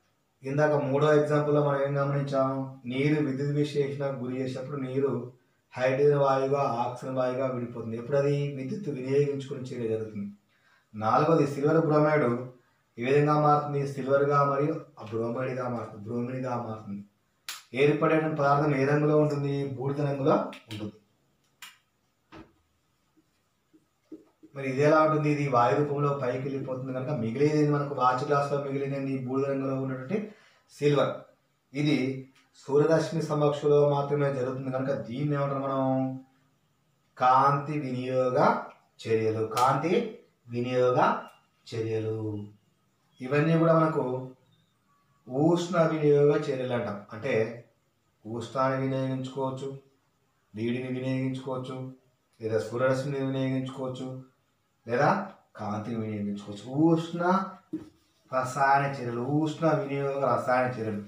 ఇందాక మూడో ఎగ్జాంపుల్లో మనం ఏం గమనించాం? నీరు విద్యుత్ విశ్లేషణకు గురి చేసినప్పుడు నీరు హైడ్రోజన్ వాయువుగా ఆక్సిజన్ వాయువుగా విడిపోతుంది. ఎప్పుడు అది విద్యుత్ వినియోగించుకుని చర్య జరుగుతుంది. నాలుగోది సిల్వర్ బ్రోమైడ్ ఏ విధంగా మారుతుంది? సిల్వర్గా మరియు బ్రోమైడ్గా మారుతుంది బ్రోమిన్గా మారుతుంది. ఏర్పడే పదార్థం ఏ రంగులో ఉంటుంది? బూడిద రంగులో ఉంటుంది. మరి ఇది ఎలా ఉంటుంది? ఇది వాయు రూపంలో పైకి వెళ్ళిపోతుంది కనుక మిగిలేది మనకు వాచ్ గ్లాస్లో మిగిలినది బూడిద రంగులో ఉన్నటువంటి సిల్వర్. ఇది సూర్యరశ్మి సమక్షంలో మాత్రమే జరుగుతుంది కనుక దీన్ని ఏమంటారు మనం? కాంతి వినియోగ చర్యలు. కాంతి వినియోగ చర్యలు ఇవన్నీ కూడా మనకు ఉష్ణ వినియోగ చర్యలు అంటాం. అంటే ఉష్ణాన్ని వినియోగించుకోవచ్చు, నీటిని వినియోగించుకోవచ్చు, లేదా సూర్యరశ్మిని వినియోగించుకోవచ్చు, లేదా కాంతిని వినియోగించుకోవచ్చు. ఉష్ణ రసాయన చర్యలు ఉష్ణ వినియోగ రసాయన చర్యలు.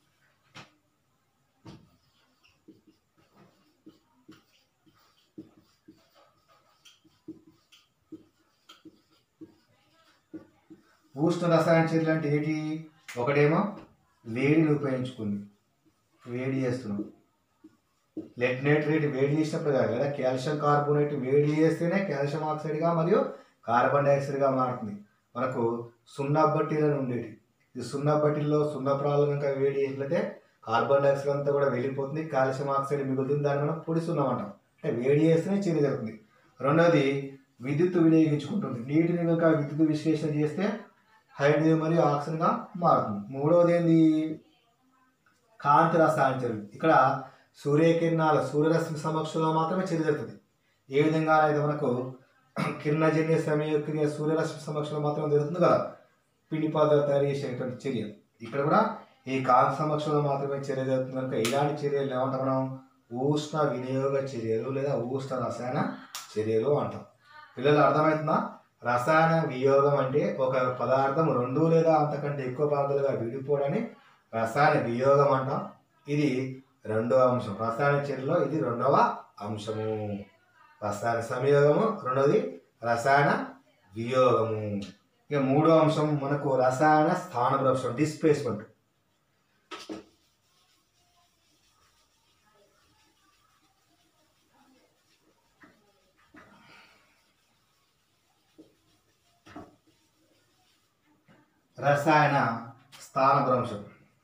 ఉష్ణ రసాయన చర్యలు అంటే ఏంటి? ఒకటేమో వేడిని ఉపయోగించుకుంది, వేడి చేస్తున్నాం. లెడ్ నైట్రేట్ వేడి చేసినప్పుడు కాదు, లేదా కాల్షియం కార్బోనేట్ వేడి చేస్తేనే కాల్షియం ఆక్సైడ్గా మరియు కార్బన్ డైఆక్సైడ్గా మారుతుంది. మనకు సున్నా బట్టీలను ఉండేవి. ఈ సున్నా బట్టీల్లో సున్నప్రాలు కనుక వేడి చేసినట్లయితే కార్బన్ డైఆక్సైడ్ అంతా కూడా వెళ్ళిపోతుంది, కాల్షియం ఆక్సైడ్ మిగులుతుంది. దాన్ని మనం పొడి సున్నం అంటాం. అంటే వేడి చేస్తేనే చర్య జరుగుతుంది. రెండవది విద్యుత్ వినియోగించుకుంటుంది. నీటిని కనుక విద్యుత్ విశ్లేషణ చేస్తే హైడ్రోజన్ మరియు ఆక్సిజన్గా మారుతుంది. మూడవది ఏంది? కాంతి రసాయన చర్యలు. ఇక్కడ సూర్యకిరణాల సూర్యరశ్మి సమక్షంలో మాత్రమే చర్య జరుగుతుంది. ఏ విధంగా అయితే మనకు కిరణజన్య సమయక్రియ సూర్యరశ్మి సమక్షంలో మాత్రమే జరుగుతుంది కదా, పిండి పదార్థాలు తయారు చేసేటువంటి చర్య. ఇక్కడ కూడా ఈ కాంతి సమక్షంలో మాత్రమే చర్య జరుగుతుంది కనుక ఇలాంటి చర్యలు ఏమంటాం మనం? ఉష్ణ వినియోగ చర్యలు లేదా ఉష్ణ రసాయన చర్యలు అంటాం. పిల్లలు అర్థమవుతుందా? రసాయన వియోగం అంటే ఒక పదార్థం రెండు లేదా అంతకంటే ఎక్కువ పదార్థాలుగా విడిపోవడాన్ని రసాయన వియోగం అంటాం. ఇది రెండవ అంశం. రసాయన చర్యలో ఇది రెండవ అంశము. రసాయన సంయోగము, రెండవది రసాయన వియోగము. ఇక మూడవ అంశం మనకు రసాయన స్థానభ్రంశం, డిస్ప్లేస్మెంట్. రసాయన స్థానభ్రంశం.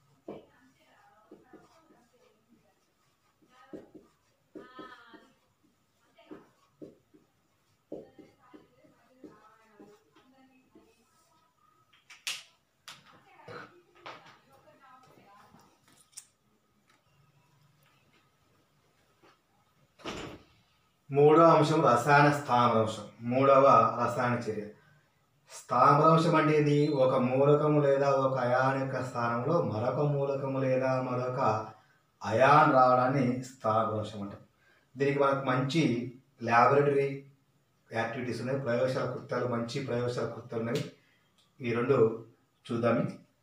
మూడవ అంశం రసాయన స్థానభ్రంశం. మూడవ రసాయన చర్య. స్థానభ్రంశం అంటే ఇది ఒక మూలకము లేదా ఒక అయాన్ యొక్క స్థానంలో మరొక మూలకము లేదా మరొక అయాన్ రావడాన్ని స్థానభ్రంశం అంటాం. దీనికి మనకు మంచి ల్యాబొరేటరీ యాక్టివిటీస్ ఉన్నాయి, ప్రయోగశాల కృత్యాలు, మంచి ప్రయోగశాల కృత్యాలు ఉన్నాయి. ఈ రెండు చూద్దాం.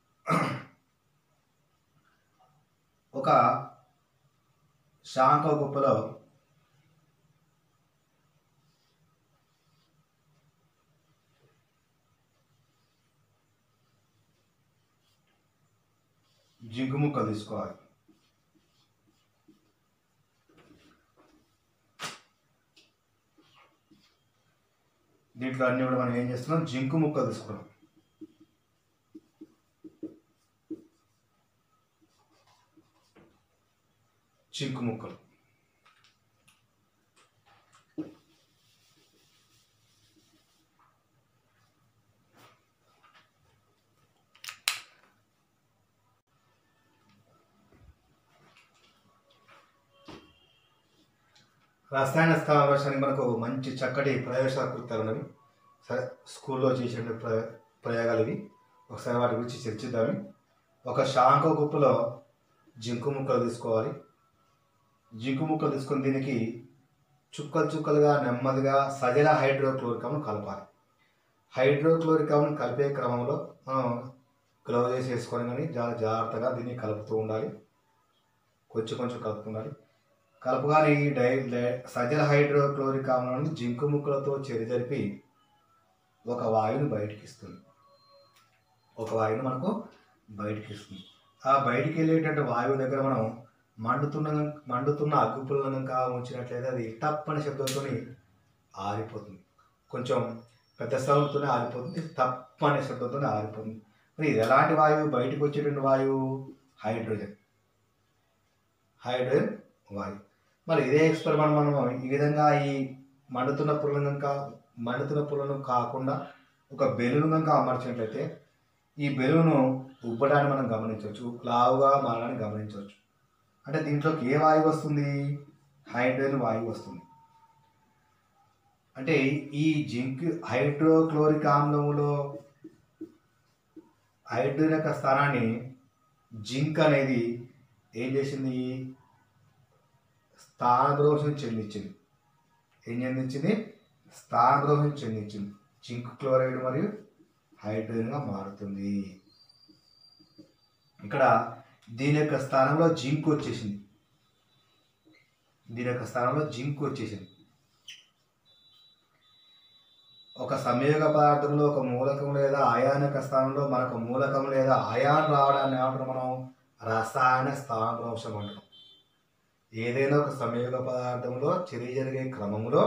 ఒక శాంక గుప్పలో జింకు ముక్కలు తీసుకోవాలి. దీంట్లో అన్ని కూడా మనం ఏం చేస్తున్నాం? జింకు ముక్కలు తీసుకున్నాం. జింకు ముక్కలు రసాయన స్థానభ్రంశానికి మనకు మంచి చక్కటి ప్రయోగశాల కృత్యాలు ఉన్నవి. సరే, స్కూల్లో చేసే ప్రయో ప్రయోగాలు ఇవి. ఒకసారి వాటి గురించి చర్చిద్దాము. ఒక శాంక గుప్పలో జింకు ముక్కలు తీసుకోవాలి. జింకు ముక్కలు తీసుకొని దీనికి చుక్కలు చుక్కలుగా నెమ్మదిగా సజల హైడ్రోక్లోరిక్ ఆమ్లం కలపాలి. హైడ్రోక్లోరిక్ ఆమ్లం కలిపే క్రమంలో మనం గ్లౌజెస్ వేసుకొని కానీ చాలా జాగ్రత్తగా దీన్ని కలుపుతూ ఉండాలి. కొంచెం కొంచెం కలుపుతూ ఉండాలి. కలుపుగానే ఈ డై సజల హైడ్రోక్లోరిక్ ఆమ్లాన్ని జింకు ముక్కలతో చెరి జరిపి ఒక వాయువుని బయటికి ఇస్తుంది. ఒక వాయువుని మనకు బయటికి ఇస్తుంది. ఆ బయటికి వెళ్ళేటటువంటి వాయువు దగ్గర మనం మండుతున్న మండుతున్న అగ్గిపుల్లను కనుక ఉంచినట్లయితే అది టప్పని శబ్దంతో ఆరిపోతుంది. కొంచెం పెద్ద సౌండ్తోనే ఆరిపోతుంది, తప్పని శబ్దంతోనే ఆరిపోతుంది. మరి ఇది ఎలాంటి వాయువు? బయటకు వచ్చేటువంటి వాయువు హైడ్రోజన్ హైడ్రోజన్ వాయువు. మరి ఇదే ఎక్స్పెరిమెంట్ మనం ఈ విధంగా ఈ మండుతున్న పుల్లను కనుక మండుతున్న పుల్లను కాకుండా ఒక బెలూన్ కనుక అమర్చినట్లయితే ఈ బెలూను ఉబ్బడాన్ని మనం గమనించవచ్చు, లావుగా మారడాన్ని గమనించవచ్చు. అంటే దీంట్లోకి ఏ వాయువు వస్తుంది? హైడ్రోజన్ వాయువు వస్తుంది. అంటే ఈ జింక్ హైడ్రోక్లోరిక్ ఆమ్లములో హైడ్రోజన్ యొక్క స్థానాన్ని జింక్ అనేది ఏం చేసింది? స్థానభ్రంశం చెందించింది. ఏం చెందించింది? స్థానభ్రంశం చెందించింది. జింక్ క్లోరైడ్ మరియు హైడ్రోజన్గా మారుతుంది. ఇక్కడ దీని యొక్క స్థానంలో జింక్ వచ్చేసింది. దీని యొక్క స్థానంలో జింక్ వచ్చేసింది. ఒక సంయోగ పదార్థంలో ఒక మూలకం లేదా అయాన్ యొక్క స్థానంలో మరొక మూలకం లేదా అయాన్ రావడాన్ని ఏమంటాం మనం? రసాయన స్థానభ్రంశం అంటాం. ఏదైనా ఒక సంయోగ పదార్థంలో చర్య జరిగే క్రమంలో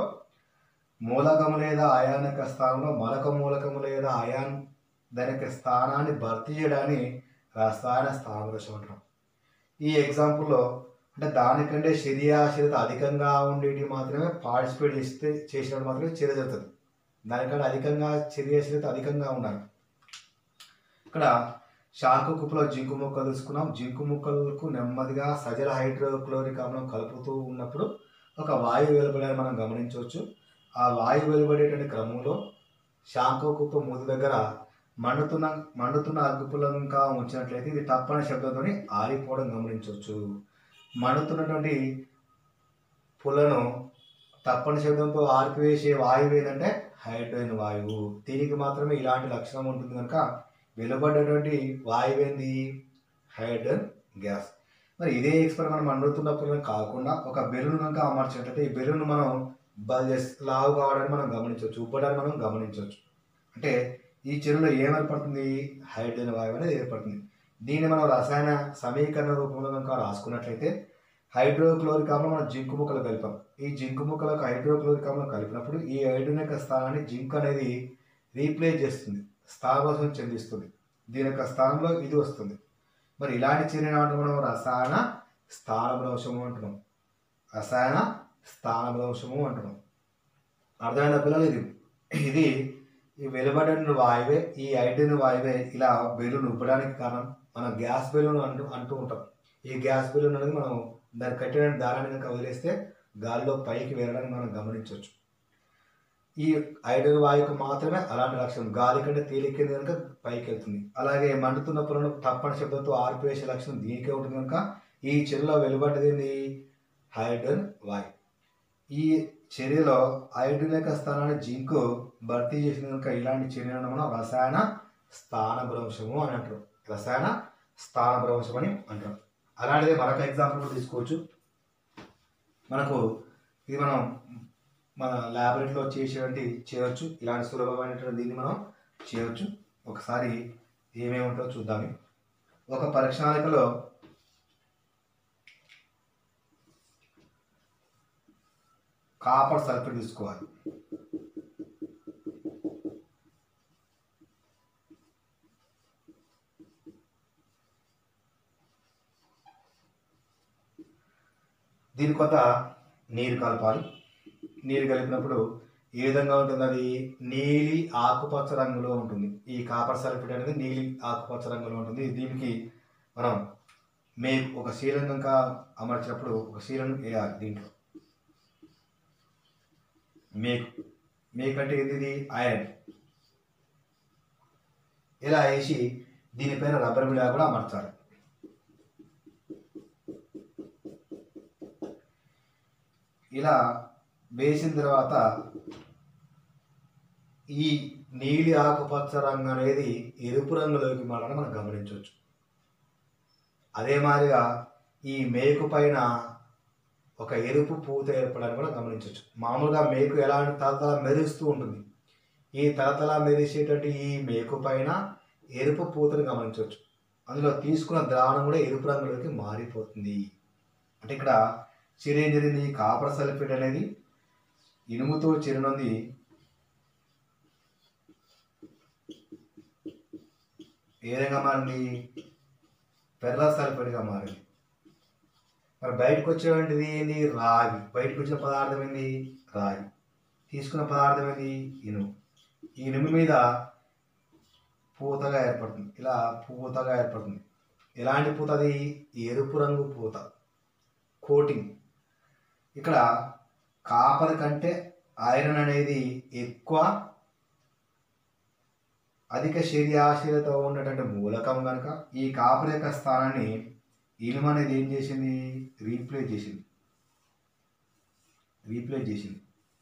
మూలకం లేదా అయాన్ యొక్క స్థానంలో మరొక మూలకం లేదా అయాన్ దాని యొక్క స్థానాన్ని భర్తీ చేయడాన్ని రసాయన స్థానభ్రంశం అంటాం. ఈ ఎగ్జాంపుల్లో అంటే దానికంటే చర్యాశీలత అధికంగా ఉండేవి మాత్రమే పార్టిసిపేట్ చేస్తే చేసినప్పుడు మాత్రమే చర్య జరుగుతుంది. దానికంటే అధికంగా చర్యాశీలత అధికంగా ఉండాలి. ఇక్కడ శాంకు కుప్పలో జింకు ముక్కలు తీసుకున్నాం. జింకు ముక్కలకు నెమ్మదిగా సజల హైడ్రోక్లోరిక్ ఆమ్లం కలుపుతూ ఉన్నప్పుడు ఒక వాయువు వెలువడాన్ని మనం గమనించవచ్చు. ఆ వాయువు వెలువడేటువంటి క్రమంలో శాంకు కుప్ప మూతి దగ్గర మండుతున్న మండుతున్న అగ్గిపుల్లను ఇంకా ఉంచినట్లయితే ఇది తప్పని శబ్దంతో ఆరిపోవడం గమనించవచ్చు. మండుతున్నటువంటి పుల్లను తప్పని శబ్దంతో ఆర్పివేసే వాయువు ఏంటంటే హైడ్రోజన్ వాయువు. దీనికి మాత్రమే ఇలాంటి లక్షణం ఉంటుంది కనుక వెలువడ్డటువంటి వాయువు ఏంది? Hydrogen gas. మరి ఇదే ఎక్స్పెరిమెంట్ మండుతున్న పుల్లను కాకుండా ఒక బెలూన్ కనుక అమర్చినట్లయితే ఈ బెలూన్ మనం బల్జెస్ లావు కావడాన్ని మనం గమనించవచ్చు, ఉబ్బడాన్ని మనం గమనించవచ్చు. అంటే ఈ చెరువులో ఏమేర్పడుతుంది? హైడ్రోజన్ వాయువు అనేది ఏర్పడుతుంది. దీన్ని మనం రసాయన సమీకరణ రూపంలో కనుక రాసుకున్నట్లయితే హైడ్రోక్లోరిక్ ఆమ్లం మనం జింకు ముక్కలు కలిపాం. ఈ జింకు ముక్కలకు హైడ్రోక్లోరిక్ ఆమ్లం కలిపినప్పుడు ఈ హైడ్రోజన్ యొక్క స్థానాన్ని జింక్ అనేది రీప్లేస్ చేస్తుంది, స్థానభ్రంశం చెందిస్తుంది. దీని యొక్క స్థానంలో ఇది వస్తుంది. మరి ఇలాంటి చర్యను అంటే మనం రసాయన స్థానభ్రంశము అంటున్నాం. రసాయన స్థానభ్రంశము అంటున్నాం. అర్థమైన పిల్లలు ఇది ఇది ఈ వెలువడిన వాయువే, ఈ హైడ్రోజన్ వాయువే ఇలా బెలూన్ ఉబ్బడానికి కారణం. మనం గ్యాస్ బెలూన్ అంటూ అంటూ ఉంటాం. ఈ గ్యాస్ బెలూన్ అనేది మనం దాన్ని కట్టిన దారాన్ని కనుక వదిలేస్తే గాలిలో పైకి వెళ్ళడానికి మనం గమనించవచ్చు. ఈ హైడ్రోజన్ వాయువుకు మాత్రమే అలాంటి లక్షణం, గాలి కంటే తేలిక కనుక పైకి వెళ్తుంది. అలాగే మండుతున్న పులను తప్పని శబ్దంతో ఆర్పివేసే లక్షణం దీనికే ఉంటుంది కనుక ఈ చర్యలో వెలువడ్డది ఏంది? హైడ్రోజన్ వాయువు. ఈ చర్యలో హైడ్రోజన్ యొక్క స్థానాన్ని జింకు భర్తీ చేసిన కనుక ఇలాంటి చర్యలను మనం రసాయన స్థానభ్రంశము అని అంటారు. రసాయన స్థానభ్రంశం అని అంటారు. అలాంటిదే మరొక ఎగ్జాంపుల్ తీసుకోవచ్చు. మనకు ఇది మనం మన ల్యాబొరేటరీలో చేసేటువంటి చేయవచ్చు. ఇలాంటి సులభమైనటువంటి దీన్ని మనం చేయవచ్చు. ఒకసారి ఏమేమి ఉంటుందో చూద్దాము. ఒక పరీక్షానికలో కాపర్ సల్ఫేట్ తీసుకోవాలి. దీని కొంత నీరు కలపాలి. నీరు కలిపినప్పుడు ఏ విధంగా ఉంటుంది? అది నీలి ఆకుపచ్చ రంగులో ఉంటుంది. ఈ కాపర్ సల్ఫేట్ అనేది నీలి ఆకుపచ్చ రంగులో ఉంటుంది. దీనికి మనం మేకు ఒక శీలం కనుక అమర్చినప్పుడు ఒక శీలను వేయాలి. దీంట్లో మేకు మేకు అంటే ఇది ఐరన్. ఇలా వేసి దీనిపైన రబ్బర్ బిడా కూడా అమర్చాలి. ఇలా వేసిన తర్వాత ఈ నీలి ఆకుపచ్చ రంగు అనేది ఎరుపు రంగులోకి మారడం మనం గమనించవచ్చు. అదే మాదిరిగా ఈ మేకు పైన ఒక ఎరుపు పూత ఏర్పడాన్ని కూడా గమనించవచ్చు. మామూలుగా మేకు ఎలాంటి తలతల మెరుస్తూ ఉంటుంది. ఈ తలతల మెరిసేటువంటి ఈ మేకు పైన ఎరుపు పూతను గమనించవచ్చు. అందులో తీసుకున్న ద్రావణం కూడా ఎరుపు రంగులోకి మారిపోతుంది. అంటే ఇక్కడ చర్య ఏం జరిగింది, కాపర్ సల్ఫేట్ అనేది ఇనుముతో చేరినది ఏ విధంగా మారింది, ఫెర్రస్ సల్ఫేట్గా మారింది. మరి బయటకు వచ్చేటువంటిది ఏంది, రాగి. బయటకు వచ్చిన పదార్థం ఏంది, రాగి. తీసుకున్న పదార్థం ఏంది, ఇనుము. ఈ ఇనుము మీద పూతగా ఏర్పడుతుంది, ఇలా పూతగా ఏర్పడుతుంది. ఎలాంటి పూత, అది ఎరుపు రంగు పూత, కోటింగ్. ఇక్కడ కాపర్ కంటే ఐరన్ అనేది ఎక్కువ అధిక చర్యాశీలత ఉన్నటువంటి మూలకం కనుక ఈ కాపర్ యొక్క స్థానాన్ని ఇనుము అనేది ఏం చేసింది, రీప్లేస్ చేసింది రీప్లేస్ చేసింది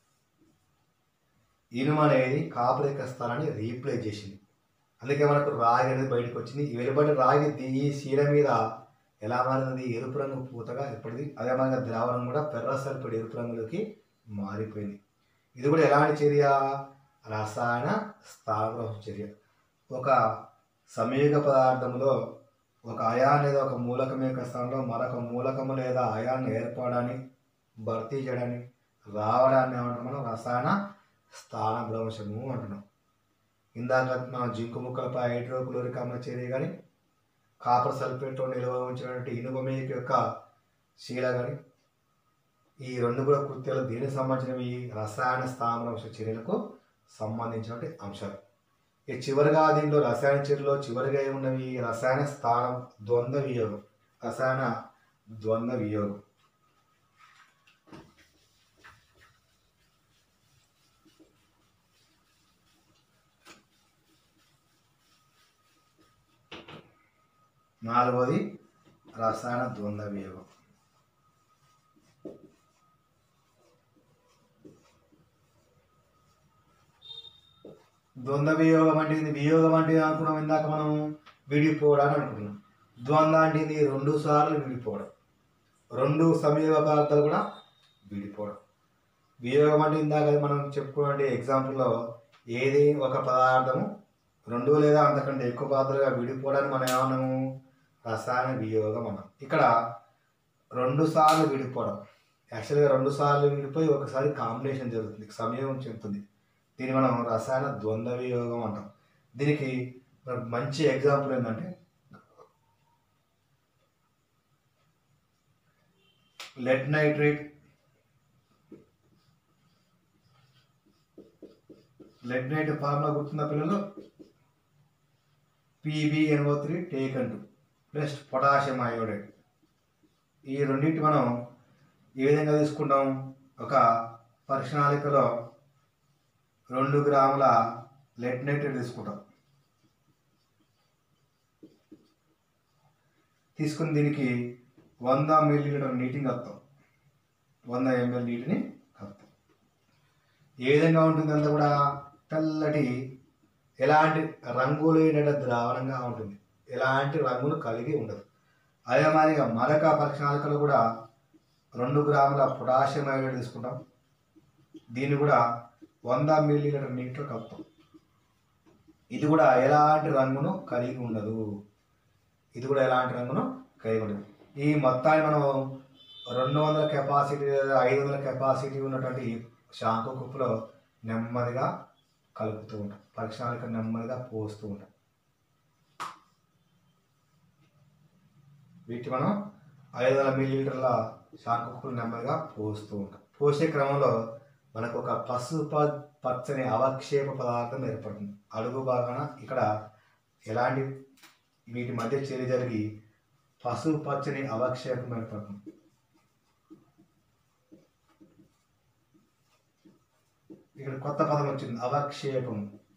ఇనుము అనేది కాపర్ యొక్క స్థానాన్ని రీప్లేస్ చేసింది. అందుకే మనకు రాగి అనేది బయటకు వచ్చింది. ఈ వెలుబడి రాగి ఈ శీల మీద ఎలా మారింది, ఎరుపు రంగు పూతగా ఏర్పడింది. అదే మాదిరిగా ద్రావణం కూడా ఫెర్రస్ సల్ఫేట్ ఎరుపు రంగులోకి మారిపోయింది. ఇది కూడా ఎలాంటి చర్య, రసాయన స్థావర చర్య. ఒక సంయోగ పదార్థంలో ఒక అయాన్ లేదా ఒక మూలకం యొక్క స్థానంలో మరొక మూలకము లేదా అయాన్ ఏర్పడాన్ని, భర్తీ చేయడాన్ని, రావడాన్ని ఏమంటాం మనం, రసాయన స్థానభ్రంశము అంటున్నాం. ఇందాక మనం జింకు ముక్కలపై హైడ్రోక్లోరిక్ ఆమ్ల చర్య కానీ, కాపర్ సల్ఫేట్తో నిల్వ ఉంచినటువంటి ఇనుప యొక్క శీల కానీ, ఈ రెండు కూడా కృత్యాలు దీనికి సంబంధించినవి రసాయన స్థానభ్రంశ చర్యలకు సంబంధించినటువంటి అంశాలు. ఈ చివరిగా దీనిలో రసాయన చర్యలో చివరిగా ఏమున్నవి, రసాయన స్థానం ద్వంద్వ వియోగం. రసాయన ద్వంద్వ వియోగం. నాలుగవది రసాయన ద్వంద్వ వియోగం. ద్వంద్వ వియోగం అంటే వియోగం అంటే అనుకున్నాం ఇందాక మనం విడిపోవడానికి అనుకుంటున్నాం. ద్వంద్వ అంటే రెండు సార్లు విడిపోవడం, రెండు సంయోగ పదార్థాలు కూడా విడిపోవడం. వియోగం అంటే ఇందాక మనం చెప్పుకునే ఎగ్జాంపుల్లో ఏది ఒక పదార్థము రెండు లేదా అంతకంటే ఎక్కువ పదార్థాలుగా విడిపోవడానికి మనం ఏమన్నాము, రసాయన వియోగం అన్నాం. ఇక్కడ రెండు సార్లు విడిపోవడం, యాక్చువల్గా రెండు సార్లు విడిపోయి ఒకసారి కాంబినేషన్ జరుగుతుంది, సంయోగం చెందుతుంది. దీన్ని మనం రసాయన ద్వంద్వ వియోగం అంటాం. దీనికి మంచి ఎగ్జాంపుల్ ఏంటంటే lead nitrate lead nitrate formula గుర్తున్న పిల్లలు, PBNO three taken two plus potassium iodide. ఈ రెండింటి మనం ఏ విధంగా తీసుకుంటాం, ఒక పరిక్షణాళికలో రెండు గ్రాముల లెడ్ నైట్రేట్ తీసుకుంటాం. తీసుకుని దీనికి వంద మిల్లీలీటర్ నీటిని కలుపుతాం, వంద ఎంఎల్ నీటిని కలుపుతాం. ఏ విధంగా ఉంటుంది అంతా కూడా తెల్లటి, ఎలాంటి రంగు లేని ద్రావణంగా ఉంటుంది, ఎలాంటి రంగును కలిగి ఉండదు. అదే మాదిరిగా మరొక పరిక్షణాళికలో కూడా రెండు గ్రాముల పొటాషియం అయోడైడ్ తీసుకుంటాం. దీన్ని కూడా వంద మిల్లీలీటర్ నీటిలో కలుపుతాం. ఇది కూడా ఎలాంటి రంగును కలిగి ఉండదు, ఇది కూడా ఎలాంటి రంగును కలిగి ఉండదు. ఈ మొత్తాన్ని మనం రెండు వందల కెపాసిటీ లేదా ఐదు వందల కెపాసిటీ ఉన్నటువంటి శాంకు కుప్పులో నెమ్మదిగా కలుపుతూ ఉంటాం, పరిక్షణాళిక నెమ్మదిగా పోస్తూ ఉంటాం. వీటి మనం ఐదు వందల మిల్లీలీటర్ల శాంకు కుప్పులు నెమ్మదిగా పోస్తూ ఉంటాం. పోసే క్రమంలో మనకు ఒక పసుపు పచ్చని అవక్షేప పదార్థం ఏర్పడుతుంది అడుగు భాగాన. ఇక్కడ ఎలాంటి వీటి మధ్య చర్య జరిగి పసుపు పచ్చని అవక్షేపం ఏర్పడుతుంది. ఇక్కడ కొత్త పదం వచ్చింది, అవక్షేపం.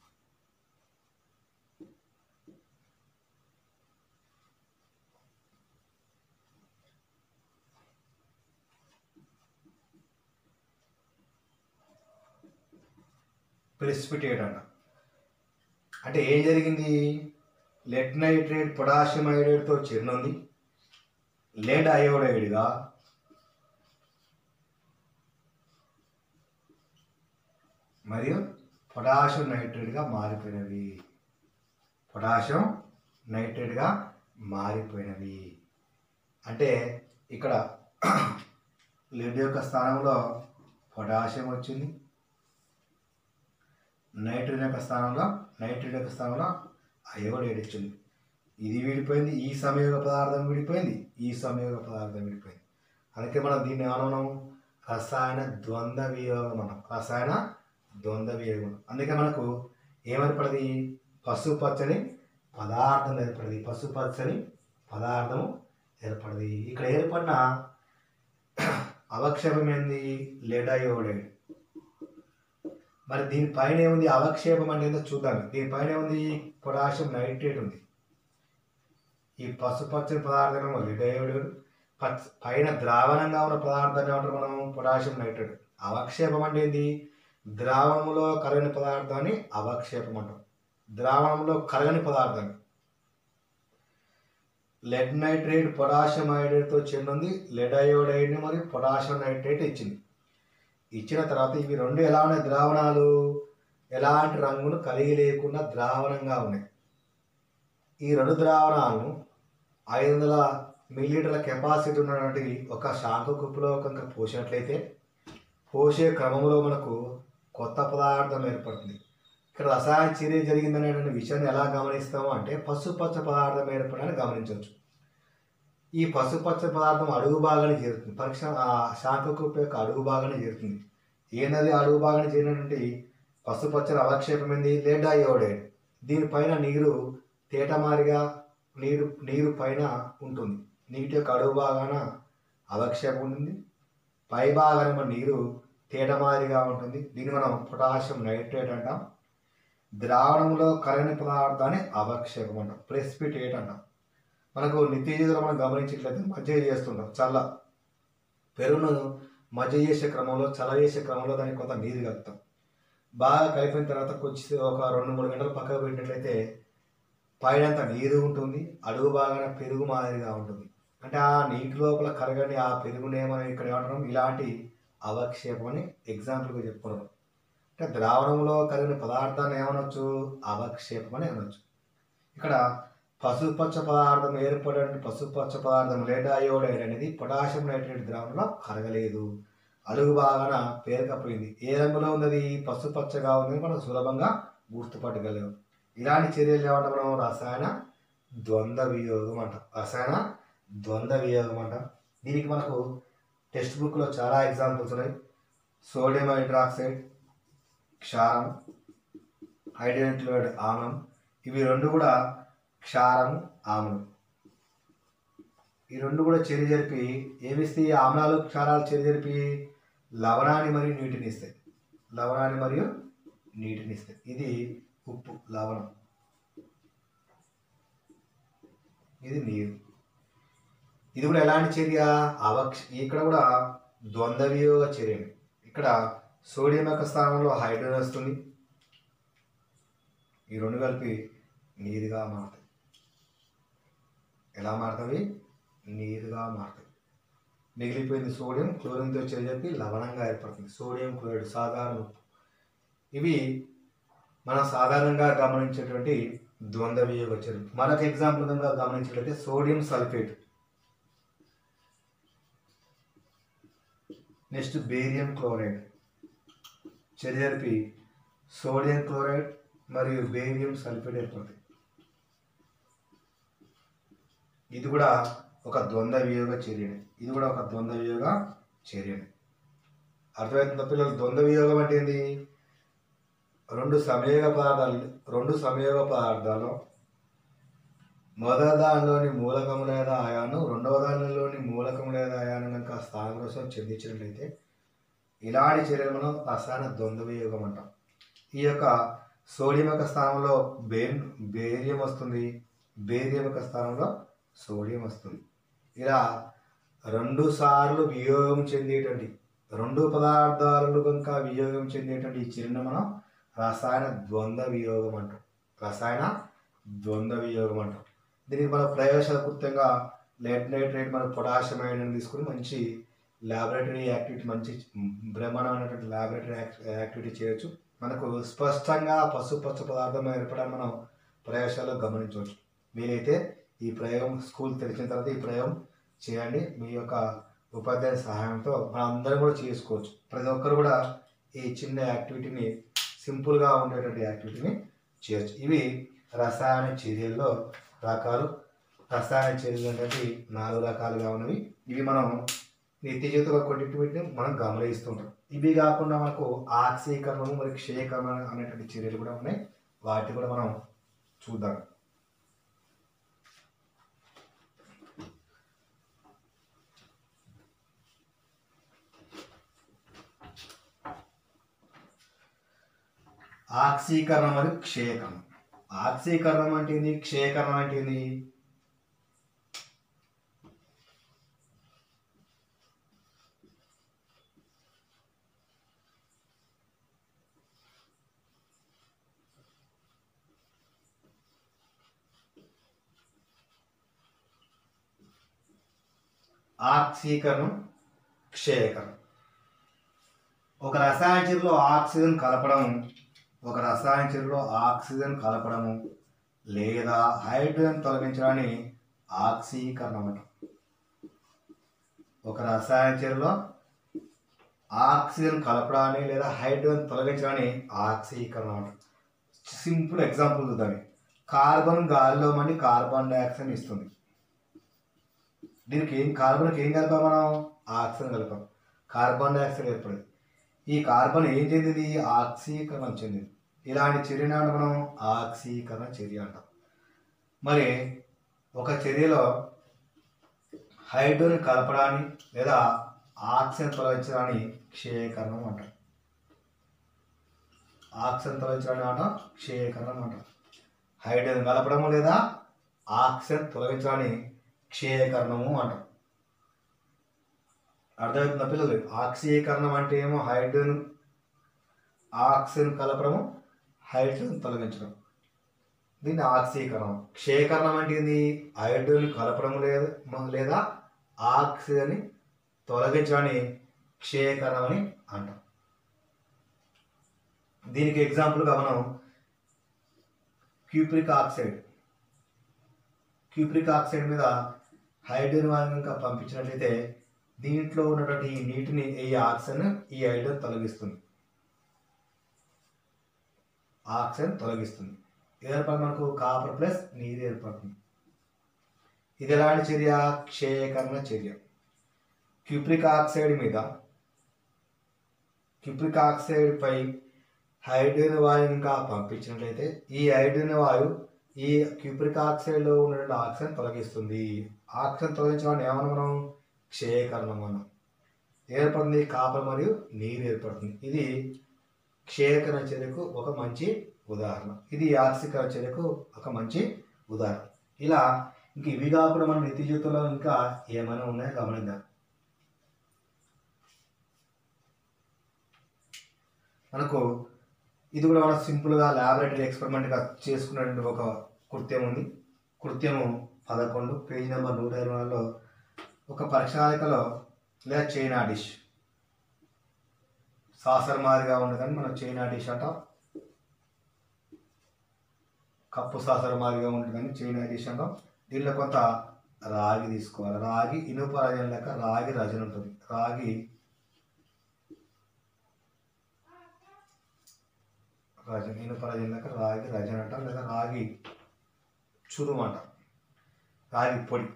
ప్రెసిపిటేట్ అంట. అంటే ఏం జరిగింది, లెడ్ నైట్రేట్ పొటాషియం అయోడైడ్తో చేరినుంది, లెడ్ అయోడైడ్గా మరియు పొటాషియం నైట్రేట్గా మారిపోయినవి పొటాషియం నైట్రేట్గా మారిపోయినవి అంటే ఇక్కడ లెడ్ యొక్క స్థానంలో పొటాషియం వచ్చింది, నైట్రోజన్ యొక్క స్థానంలో నైట్రేట్ యొక్క స్థానంలో అయోడైడ్ వచ్చింది. ఇది విడిపోయింది, ఈ సంయోగ పదార్థం విడిపోయింది, ఈ సంయోగ పదార్థం విడిపోయింది. అందుకే మనం దీన్ని ఏమన్నాం, రసాయన ద్వంద్వ వియోగం అన్నాం. రసాయన ద్వంద్వ వియోగం. అందుకే మనకు ఏమేర్పడింది, పసుపచ్చని పదార్థం ఏర్పడింది. పసుపచ్చని పదార్థం ఏర్పడింది. ఇక్కడ ఏర్పడిన అవక్షేపం ఏంది, లెడ్ అయోడైడ్. మరి దీనిపైన ఏముంది, అవక్షేపం అంటే ఏందో చూద్దాం. దీనిపైన ఏముంది, పొటాషియం నైట్రేట్ ఉంది. ఈ పసుపచ్చని పదార్థం లెడ్ అయోడైడ్, పచ్చ పైన ద్రావణంగా ఉన్న పదార్థాన్ని ఏమంటారు మనం, పొటాషియం నైట్రేట్. అవక్షేపం అంటే ఏంది, ద్రావణంలో కరగని పదార్థాన్ని అవక్షేపం అంటాం. ద్రావణంలో కరగని పదార్థాన్ని. లెడ్ నైట్రేట్ పొటాషియం అయోడైడ్తో చెందింది. లెడ్ అయోడైడ్ని మరియు పొటాషియం నైట్రేట్ ఇచ్చింది. ఇచ్చిన తర్వాత ఇవి రెండు ఎలా ఉన్నాయి, ద్రావణాలు ఎలాంటి రంగును కలిగి లేకుండా ద్రావణంగా ఉన్నాయి. ఈ రెండు ద్రావణాలను ఐదు వందల మిల్లీలీటర్ల కెపాసిటీ ఉన్నటువంటి ఒక శాంఖ కుప్పులో కనుక పోసినట్లయితే పోసే క్రమంలో మనకు కొత్త పదార్థం ఏర్పడుతుంది. ఇక్కడ రసాయన చర్య జరిగిందనేటువంటి విషయాన్ని ఎలా గమనిస్తాము అంటే పసుపచ్చ పదార్థం ఏర్పడని గమనించవచ్చు. ఈ పసుపచ్చ పదార్థం అడుగు భాగాన్ని చేరుతుంది. పరీక్ష ఆ శాంఖ కుప్ప యొక్క అడుగు భాగాన్ని చేరుతుంది. ఏంటది అడుగు భాగాన్ని చేరినటువంటి పసుపచ్చని అవక్షేపం ఏంది, లెడ్ అయోడైడ్. దీనిపైన నీరు తేటమారిగా నీరు నీరు పైన ఉంటుంది. నీటి యొక్క అడుగు భాగాన అవక్షేపం ఉంటుంది, పై భాగాన నీరు తేటమారిగా ఉంటుంది. దీన్ని మనం పొటాషియం నైట్రేట్ అంటాం. ద్రావణంలో కరగని పదార్థాన్ని అవక్షేపం అంటాం, ప్రెసిపిటేట్ అంటాం. మనకు నిత్య జీవితంలో మనం గమనించినట్లయితే మజ్జిగ చేస్తుంటాం. చల్ల పెరుగును మజ్జిగ చేసే క్రమంలో చల్ల చేసే క్రమంలో దానికి కొంత నీరు కలుపుతాం. బాగా కలిపిన తర్వాత కొంచెం ఒక రెండు మూడు గంటలు పక్కకు పెట్టినట్లయితే పైనంత నీరు ఉంటుంది, అడుగు బాగానే పెరుగు మాదిరిగా ఉంటుంది. అంటే ఆ నీటి లోపల కరగని ఆ పెరుగునేమని ఇక్కడ ఏమంటున్నాం, ఇలాంటి అవక్షేపం అని ఎగ్జాంపుల్గా చెప్పుకున్నాం. అంటే ద్రావణంలో కలిగిన పదార్థాన్ని ఏమనొచ్చు, అవక్షేపం అని అనొచ్చు. ఇక్కడ పసుపచ్చ పదార్థం ఏర్పడే పసుపచ్చ పదార్థం లెడ్ అయోడైడ్ అనేది పొటాషియం నైట్రేట్ ద్రావణంలో కరగలేదు, అడుగు బాగాన పేరుకపోయింది. ఏ రంగులో ఉన్నది, పసుపచ్చగా ఉంది, మనం సులభంగా గుర్తుపట్టగలం. ఇలాంటి చర్యలు ఏమంటాం మనం, రసాయన ద్వంద్వ వియోగం అంటాం. రసాయన ద్వంద్వ వియోగం అంటాం. దీనికి మనకు టెక్స్ట్ బుక్లో చాలా ఎగ్జాంపుల్స్ ఉన్నాయి. సోడియం హైడ్రాక్సైడ్, క్షారం, హైడ్రోజన్ క్లోరైడ్ ఆమ్లం. ఇవి రెండు కూడా క్షారం ఆమ్లం. ఈ రెండు కూడా చర్య జరిపి ఏమిస్తాయి, ఆమ్లాలు క్షారాలు చర్య జరిపి లవణాన్ని మరియు నీటిని ఇస్తాయి. లవణాన్ని మరియు నీటిని ఇస్తాయి. ఇది ఉప్పు, లవణం, ఇది నీరు. ఇది కూడా ఎలాంటి చర్య, అవక్ష ఇక్కడ కూడా ద్వంద్వ వియోగ చర్య. ఇక్కడ సోడియం యొక్క స్థానంలో హైడ్రోజన్ వస్తుంది. ఈ రెండు కలిపి నీరుగా మారుతాయి. ఎలా మారుతాయి, నీరుగా మారుతాయి. మిగిలిపోయింది సోడియం క్లోరిన్తో చెప్పి లవణంగా ఏర్పడుతుంది. సోడియం క్లోరైడ్ సాధారణ ఉప్పు. ఇవి మనం సాధారణంగా గమనించేటువంటి ద్వంద్వ వియోగ చర్య. మరొక ఎగ్జాంపుల్ కనుక గమనించినట్లయితే sodium sulphate, next barium chloride చర్య జరిపి సోడియం క్లోరైడ్ మరియు బేరియం సల్ఫేట్ ఏర్పడుతుంది. ఇది కూడా ఒక ద్వంద్వ వియోగ చర్యనే. ఇది కూడా ఒక ద్వంద్వ వియోగ చర్యనే. అర్థమవుతుందా పిల్లలు? ద్వంద్వ వియోగం అంటే ఏంది, రెండు సంయోగ పదార్థాలు రెండు సంయోగ పదార్థాలు మొదటి దానిలోని మూలకం లేదా అయాను రెండవ దానిలోని మూలకం లేదా అయాను కనుక స్థానం కోసం చెందించినట్లయితే ఇలాంటి చర్యలు మనం రసాయన ద్వంద్వ వియోగం అంటాం. ఈ యొక్క సోడియం యొక్క స్థానంలో బే బేరియం వస్తుంది, బేరియం యొక్క స్థానంలో సోడియం వస్తుంది. ఇలా రెండు సార్లు వియోగం చెందేటువంటి రెండు పదార్థాలు కనుక వియోగం చెందేటువంటి ఈ చర్యను మనం రసాయన ద్వంద్వ వియోగం అంటాం. రసాయన ద్వంద్వ వియోగం అంటాం. దీనికి మన ప్రయోగశాల కృత్యంగా లెడ్ నైట్రేట్ మన పొటాషియం అయోడైడ్ తీసుకుని మంచి ల్యాబొరేటరీ యాక్టివిటీ, మంచి బ్రహ్మాండమైనటువంటి ల్యాబొరేటరీ యాక్టివిటీ చేయొచ్చు. మనకు స్పష్టంగా పసుపచ్చ పదార్థం ఏర్పడాలని మనం ప్రయోగశాలలో గమనించవచ్చు. మీరైతే ఈ ప్రయోగం స్కూల్ తెరిచిన తర్వాత ఈ ప్రయోగం చేయండి. మీ యొక్క ఉపాధ్యాయుల సహాయంతో మనం అందరం కూడా చేసుకోవచ్చు. ప్రతి ఒక్కరు కూడా ఈ చిన్న యాక్టివిటీని సింపుల్గా ఉండేటువంటి యాక్టివిటీని చేయొచ్చు. ఇవి రసాయన చర్యల్లో రకాలు. రసాయన చర్యలు అనేవి నాలుగు రకాలుగా ఉన్నవి. ఇవి మనం నిత్య జీవితంలో కొన్నిటిని మనం గమనిస్తుంటాం. ఇవి కాకుండా మనకు ఆక్సీకరణము మరియు క్షయకరణ అనేటువంటి చర్యలు కూడా ఉన్నాయి. వాటిని కూడా మనం చూద్దాం. ఆక్సీకరణం మరియు క్షయకరణం. ఆక్సీకరణం అంటే ఏంది, క్షయకరణం అంటే ఏంది? ఆక్సీకరణం, క్షయకరణం. ఒక రసాయన చర్యలో ఆక్సిజన్ కలపడం ఒక రసాయన చర్యలో ఆక్సిజన్ కలపడము లేదా హైడ్రోజన్ తొలగించడాన్ని ఆక్సీకరణం అంటాం. ఒక రసాయన చర్యలో ఆక్సిజన్ కలపడాన్ని లేదా హైడ్రోజన్ తొలగించడాన్ని ఆక్సీకరణం అంటాం. సింపుల్ ఎగ్జాంపుల్ చూద్దాం. కార్బన్ గాలిలో మండి కార్బన్ డైఆక్సైడ్ ఇస్తుంది. దీనికి ఏం కార్బన్కి ఏం కలిపాం మనం? ఆక్సిజన్ కలిపాం. కార్బన్ డైఆక్సైడ్ ఏర్పడింది. ఈ కార్బన్ ఏం చెందింది? ఆక్సీకరణ చెందింది. ఇలాంటి చర్యను మనం ఆక్సీకరణ చర్య అంటాం. మరి ఒక చర్యలో హైడ్రోజన్ కలపడాన్ని లేదా ఆక్సిజన్ తొలగించడాన్ని క్షయకరణం అంటాం. ఆక్సిజన్ తొలగించడాన్ని అంటాం క్షయకరణం అంటాం. హైడ్రోజన్ కలపడము లేదా ఆక్సిజన్ తొలగించడాన్ని క్షయకరణము అంటాం. అర్థమవుతుందా పిల్లలు? ఆక్సీకరణం అంటే ఏమో హైడ్రోజన్ ఆక్సిజన్ కలపడము, హైడ్రోజన్ తొలగించడం, దీన్ని ఆక్సీకరణం. క్షయకరణం అంటే ఏంది? హైడ్రోజన్ కలపడము లేదా లేదా ఆక్సిజన్ తొలగించడాన్ని క్షయకరణం అని అంటాం. దీనికి ఎగ్జాంపుల్గా మనం క్యూప్రిక్ ఆక్సైడ్ క్యూప్రిక్ ఆక్సైడ్ మీద హైడ్రోజన్ వాయువుగా పంపించినట్లయితే దీంట్లో ఉన్నటువంటి ఈ నీటిని ఈ ఆక్సిజన్ ఈ హైడ్రోజన్ తొలగిస్తుంది. ఆక్సిజన్ తొలగిస్తుంది. ఏర్పడి మనకు కాపర్ ప్లస్ నీరు ఏర్పడుతుంది. ఇది ఎలాంటి చర్య? క్షయకరణ చర్య. క్యూప్రిక్ ఆక్సైడ్ మీద క్యూప్రిక్ ఆక్సైడ్ పై హైడ్రోజన్ వాయువు ఇంకా పంపించినట్లయితే ఈ హైడ్రోజన్ వాయువు ఈ క్యూప్రిక్ ఆక్సైడ్లో ఉన్నటువంటి ఆక్సిజన్ తొలగిస్తుంది. ఆక్సిజన్ తొలగించడం ఏమన్నా మనం? క్షయకరణం అన్నాం. ఏర్పడుతుంది కాపర్ మరియు నీరు ఏర్పడుతుంది. ఇది క్షయకరణ చర్యకు ఒక మంచి ఉదాహరణ. ఇది ఆక్సీకరణ చర్యకు ఒక మంచి ఉదాహరణ. ఇలా ఇంక ఇవి కాకుండా మన నిత్య జీవితంలో ఇంకా ఏమైనా ఉన్నాయో గమనిద్దాం. మనకు ఇది కూడా మనం సింపుల్గా ల్యాబొరేటరీ ఎక్స్పెరిమెంట్గా చేసుకున్నటువంటి ఒక కృత్యం ఉంది. కృత్యము పదకొండు పేజీ నెంబర్ నూట ఇరవై నాలుగులో ఒక పరీక్షాళికలో లేదా చైనా డిష్ సాసర్ మాదిరిగా ఉండదని మనం చైనా డిష్ అంటాం. కప్పు సాసర్ మాదిరిగా ఉంటుందని చైనా డిష్ అంటాం. దీనిలో కొంత రాగి తీసుకోవాలి. రాగి ఇనుప రజన లెక్క రాగి రజన ఉంటుంది. రాగి రజన ఇనుప రజన లెక్క రాగి రజన అంటాం లేదా రాగి చురుము అంటాం. రాగి పొడి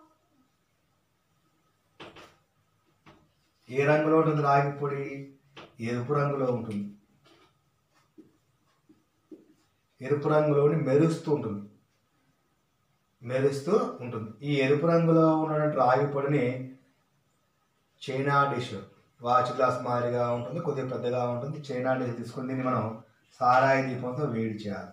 ఏ రంగులో ఉంటుంది? రాగి పొడి ఎరుపు రంగులో ఉంటుంది. ఎరుపు రంగులోని మెరుస్తూ ఉంటుంది మెరుస్తూ ఉంటుంది ఈ ఎరుపు రంగులో ఉన్నటువంటి రాగి పొడిని చైనా డిష్ వాచ్ గ్లాస్ మాదిరిగా ఉంటుంది, కొద్దిగా పెద్దగా ఉంటుంది. చైనా డిష్ తీసుకుని దీన్ని మనం సారాయి దీపంతో వేడి చేయాలి.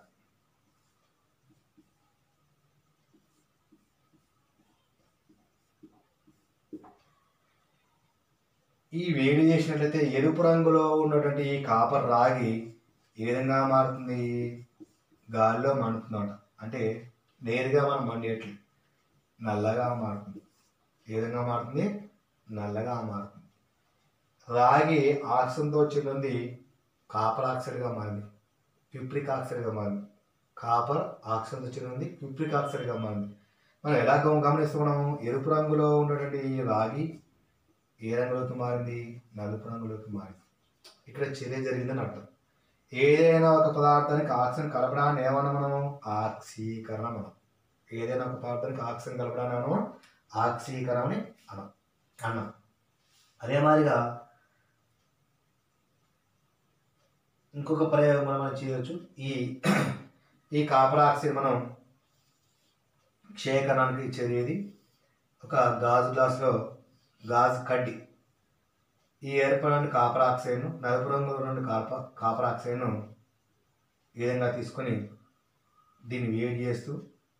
ఈ వేడి చేసినట్లయితే ఎరుపు రంగులో ఉన్నటువంటి ఈ కాపర్ రాగి ఏ విధంగా మారుతుంది? గాలిలో మండుతుందన్నమాట. అంటే నేరుగా మనం మండేట్లు నల్లగా మారుతుంది. ఏ విధంగా మారుతుంది? నల్లగా మారుతుంది. రాగి ఆక్సిజన్తో వచ్చింది కాపర్ ఆక్సైడ్గా మారింది, క్యూప్రిక్ ఆక్సైడ్గా మారింది. కాపర్ ఆక్సిజన్తో వచ్చింది క్యూప్రిక్ ఆక్సైడ్గా మారింది. మనం ఎలా గమనిస్తున్నాం? ఎరుపు రంగులో ఉన్నటువంటి రాగి ఏ రంగులోకి మారింది? నలుపు రంగులోకి మారింది. ఇక్కడ చర్య జరిగిందని అర్థం. ఏదైనా ఒక పదార్థానికి ఆక్సిజన్ కలపడాన్ని ఏమన్నా మనం? ఆక్సీకరణ మనం. ఏదైనా ఒక పదార్థానికి ఆక్సిజన్ కలపడాన్ని మనం ఆక్సీకరణ అని అనం అన్నాం. అదే మాదిరిగా ఇంకొక ప్రయోగం మనం మనం చేయవచ్చు. ఈ ఈ కాపర్ ఆక్సైడ్ మనం క్షయకరణానికి చర్యది. ఒక గాజు గ్లాసులో గాజు కడ్డి ఈ ఏర్పడిన కాపర్ ఆక్సైడ్ను నలుపు రంగులో ఉన్న కాప కాపర్ ఆక్సైడ్ను ఈ విధంగా తీసుకొని దీన్ని వేడి చేస్తూ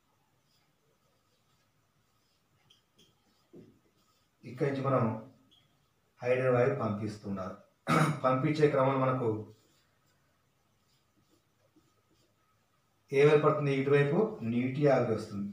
ఇక్కడి నుంచి మనం హైడ్రోజన్ వాయువు పంపిస్తున్నారు. పంపించే క్రమంలో మనకు ఏమైపడుతుంది? ఇటువైపు నీటి ఆవిరి వస్తుంది.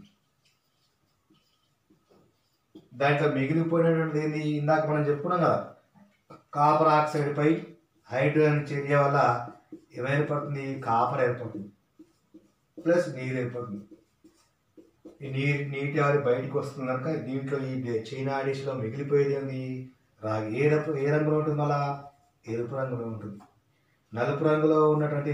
దాంట్లో మిగిలిపోయినటువంటిది ఏంది? ఇందాక మనం చెప్పుకున్నాం కదా, కాపర్ ఆక్సైడ్ పై హైడ్రోజన్ చర్య వల్ల ఏమైపడుతుంది? కాపర్ ఏర్పడుతుంది ప్లస్ నీరు ఏర్పడుతుంది. ఈ నీరు నీటి ఆవిరి బయటకు వస్తుంది కనుక దీంట్లో ఈ చైనా డిష్లో మిగిలిపోయేది ఏంది? రాగి. ఏ రంగు ఏ రంగులో ఉంటుంది? మళ్ళా ఎరుపు రంగులో ఉంటుంది. నలుపు రంగులో ఉన్నటువంటి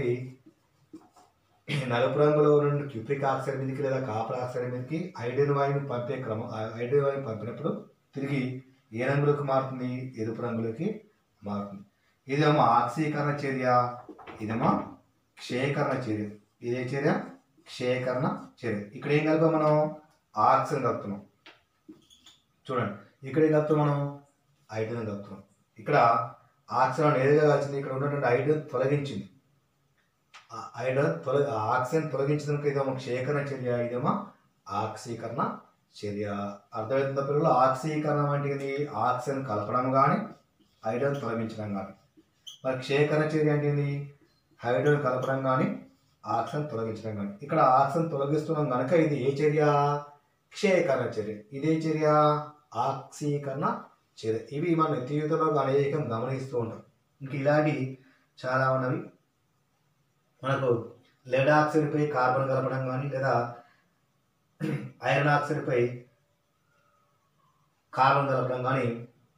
నలుపు రంగులో ఉన్న క్యూప్రిక్ ఆక్సైడ్ మీదకి లేదా కాపర్ ఆక్సైడ్ మీదకి హైడ్రోజన్ వాయువుని పంపే క్రమం హైడ్రోజన్ వాయువుని పంపినప్పుడు తిరిగి ఏ రంగులోకి మారుతుంది? ఎరుపు రంగులోకి మారుతుంది. ఇదేమో ఆక్సీకరణ చర్య, ఇదేమో క్షయకరణ చర్య. ఇదే చర్య క్షయకరణ చర్య. ఇక్కడ ఏం కలిపా మనం? ఆక్సిజన్ కలుపుతున్నాం. చూడండి, ఇక్కడ ఏం కలుపుతాం మనం? హైడ్రోజన్ కలుపుతున్నాం. ఇక్కడ ఆక్సిజన్ ఏదిగా కలిసింది? ఇక్కడ ఉన్నటువంటి హైడ్రోజన్ తొలగించింది. హైడ్రోజన్ తొల ఆక్సిజన్ తొలగించినందుకు ఇదేమో క్షయకరణ చర్య, ఇదేమో ఆక్సీకరణ చర్య. అర్థమవుతుందా పిల్లలు? ఆక్సీకరణం అంటే ఇది ఆక్సిజన్ కలపడం కానీ హైడ్రోజన్ తొలగించడం కానీ. మరి క్షయకరణ చర్య అంటే ఇది హైడ్రోజన్ కలపడం కానీ ఆక్సిజన్ తొలగించడం కానీ. ఇక్కడ ఆక్సిజన్ తొలగిస్తున్నాం కనుక ఇది ఏ చర్య? క్షయకరణ చర్య. ఇదే చర్య ఆక్సీకరణ చర్య. ఇవి మన నిత్య జీవితంలో అనేకం గమనిస్తూ ఉంటాం. ఇంక ఇలాంటి చాలా ఉన్నవి. మనకు లెడ్ ఆక్సైడ్పై కార్బన్ కలపడం కానీ లేదా ఐరన్ ఆక్సైడ్పై కార్బన్ కలపడం కానీ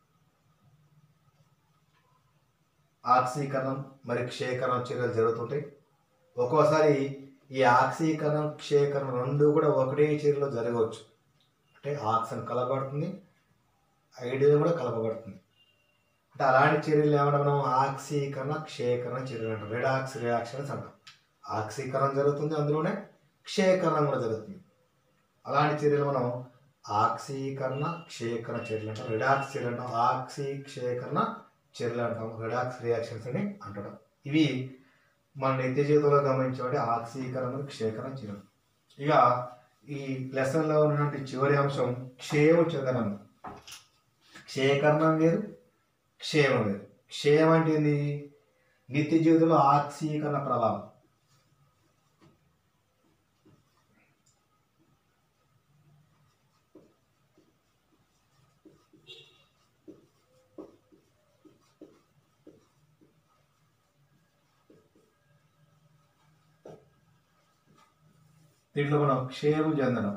ఆక్సీకరణం మరి క్షయకరణం చర్యలు జరుగుతుంటాయి. ఒక్కోసారి ఈ ఆక్సీకరణం క్షయకరణం రెండు కూడా ఒకటే చర్యలో జరగవచ్చు. అంటే ఆక్సిజన్ కలపబడుతుంది, హైడ్రోజన్ కూడా కలపబడుతుంది. అంటే అలాంటి చర్యలు ఏమంటే మనం ఆక్సీకరణ క్షయకరణ చర్యలు అంటాం. రెడాక్స్ రియాక్షన్స్ అంటాం. ఆక్సీకరణం జరుగుతుంది, అందులోనే క్షయకరణం కూడా జరుగుతుంది. అలాంటి చర్యలు మనం ఆక్సీకరణ క్షయకరణ చర్యలు అంటాం. రెడాక్స్ చర్యలు అంటాం. ఆక్సీ క్షయకరణ చర్యలు అంటాం. రెడాక్స్ రియాక్షన్స్ అని అంటాం. ఇవి మన నిత్య జీవితంలో గమనించే ఆక్సీకరణ క్షయకరణ చర్యలు. ఇక ఈ లెసన్లో ఉన్నటువంటి చివరి అంశం క్షయం చెందనం. క్షయకరణం వేరు, క్షయం వేరు. క్షయం అంటే ఏంది? నిత్య జీవితంలో ఆక్సీకరణ ప్రభావం. దీంట్లో మనం క్షయం చెందడం.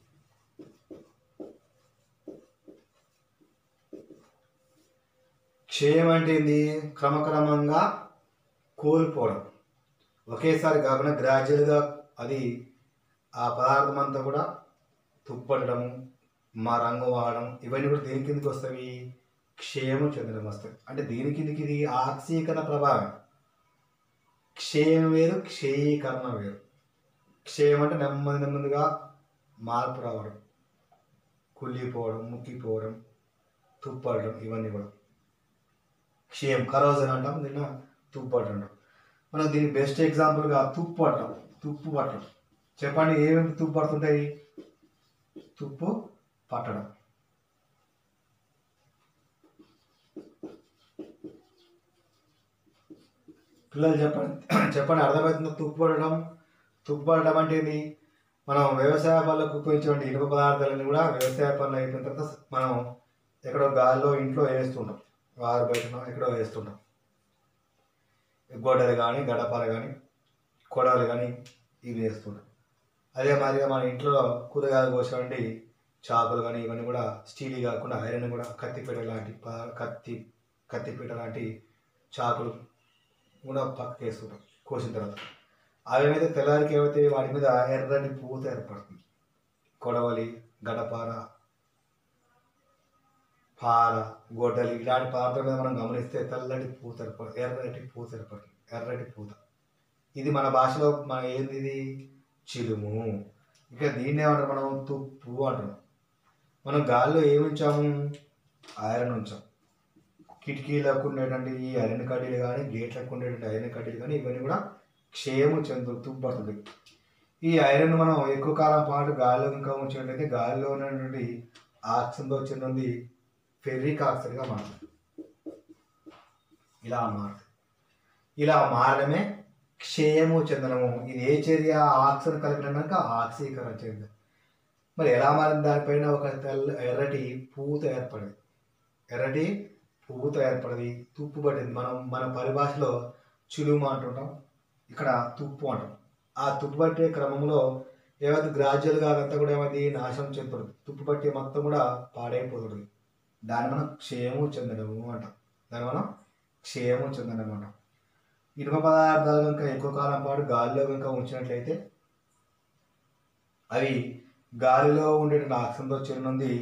క్షయం అంటే ఏంది? క్రమక్రమంగా కోల్పోవడం. ఒకేసారి కాకుండా గ్రాడ్యువల్గా అది ఆ పదార్థం అంతా కూడా తుప్పడము, మా రంగు వాడడం, ఇవన్నీ కూడా దేని కిందకి వస్తాయి? క్షయము చెందడం వస్తాయి. అంటే దీని కిందకి ఇది ఆక్సీకరణ ప్రభావం. క్షయం వేరు, క్షయీకరణ వేరు. క్షయం అంటే నెమ్మది నెమ్మదిగా మార్పు రావడం, కుళ్ళిపోవడం, ముక్కిపోవడం, తుప్పడడం, ఇవన్నీ కూడా క్షయం. కరోజన్ అంటాం, నిన్న తుప్పడం అంటాం. మనం దీనికి బెస్ట్ ఎగ్జాంపుల్గా తుప్పు పట్టడం. తుప్పు పట్టడం చెప్పండి, ఏమేమి తుప్పు పడుతుంటాయి? తుప్పు పట్టడం. పిల్లలు చెప్పండి చెప్పండి అర్థమవుతుందో? తుప్పు పడడం. తుప్పు పడడం అంటే ఏంది? మనం వ్యవసాయ పనులకు ఉపయోగించే ఇనుప పదార్థాలను కూడా వ్యవసాయ పనులు అయిపోయిన తర్వాత మనం ఎక్కడో గాల్లో ఇంట్లో వేస్తుంటాం, వారు బయట ఎక్కడో వేస్తుంటాం. గోడలు కానీ, గడపాలు కానీ, కొడవలు కానీ ఇవి వేస్తుంటాం. అదే మాదిరిగా మన ఇంట్లో కూరగాయలు కోసేవంటి చాకులు కానీ ఇవన్నీ కూడా స్టీల్ కాకుండా ఐరన్ కూడా కత్తిపీట లాంటి కత్తి కత్తిపీట లాంటి చాకులు కూడా పక్కకి వేసుకుంటాం కోసిన తర్వాత. అవి మీద తెల్లారికి ఏమైతే వాటి మీద ఎర్రని పూత ఏర్పడుతుంది. కొడవలి, గడపార, పార, గొడ్డలి ఇలాంటి పదార్థాల మీద మనం గమనిస్తే తెల్లటి పూత ఏర్పడు ఎర్రటి పూత ఏర్పడుతుంది. ఎర్రటి పూత ఇది మన భాషలో మన ఏంది ఇది చిలుము. ఇక దీన్ని ఏమంటారు మనం తుప్పు అంటున్నాం. మనం గాల్లో ఏమి ఉంచాము ఐరన్ ఉంచాం. కిటికీలకు ఉండేటువంటి ఈ ఐరన్ కడ్డీలు కానీ గేట్లకు ఉండేటువంటి ఐరన్ కడ్డీలు కానీ ఇవన్నీ కూడా క్షయము చెందు తుప్పు పడుతుంది. ఈ ఐరన్ మనం ఎక్కువ కాలం పాటు గాలిలో ఇంకా ఉంచినట్లయితే గాలిలో ఉన్నటువంటి ఆక్సిజన్తో చెంది ఫెర్రిక్ ఆక్సైడ్గా మారుతుంది. ఇలా మారుతుంది. ఇలా మారడమే క్షయము చెందడము. ఇది ఏ చర్య ఆక్సిజన్ కలిపినాక ఆక్సీకరణ చెంది మరి ఎలా మారింది దానిపైన ఒక తెల్ల ఎర్రటి పూత ఏర్పడింది. ఎర్రటి పూత ఏర్పడింది తుప్పు పట్టింది. మనం మన పరిభాషలో చిలుము అంటుంటాం, ఇక్కడ తుప్పు అంటాం. ఆ తుప్పు పట్టే క్రమంలో ఏమైతే గ్రాడ్యువల్గా అదంతా కూడా ఏమైంది నాశనం చెందుతుంది. తుప్పు పట్టి మొత్తం కూడా పాడైపోతుంది. దాన్ని మనం క్షయము చెందడము అంటాం. దాన్ని మనం క్షయము చెందడం అంటాం. ఇనుప పదార్థాలు కనుక ఎక్కువ కాలం పాటు గాలిలో కనుక ఉంచినట్లయితే అవి గాలిలో ఉండేటువంటి ఆక్సిజన్తో చేరినంది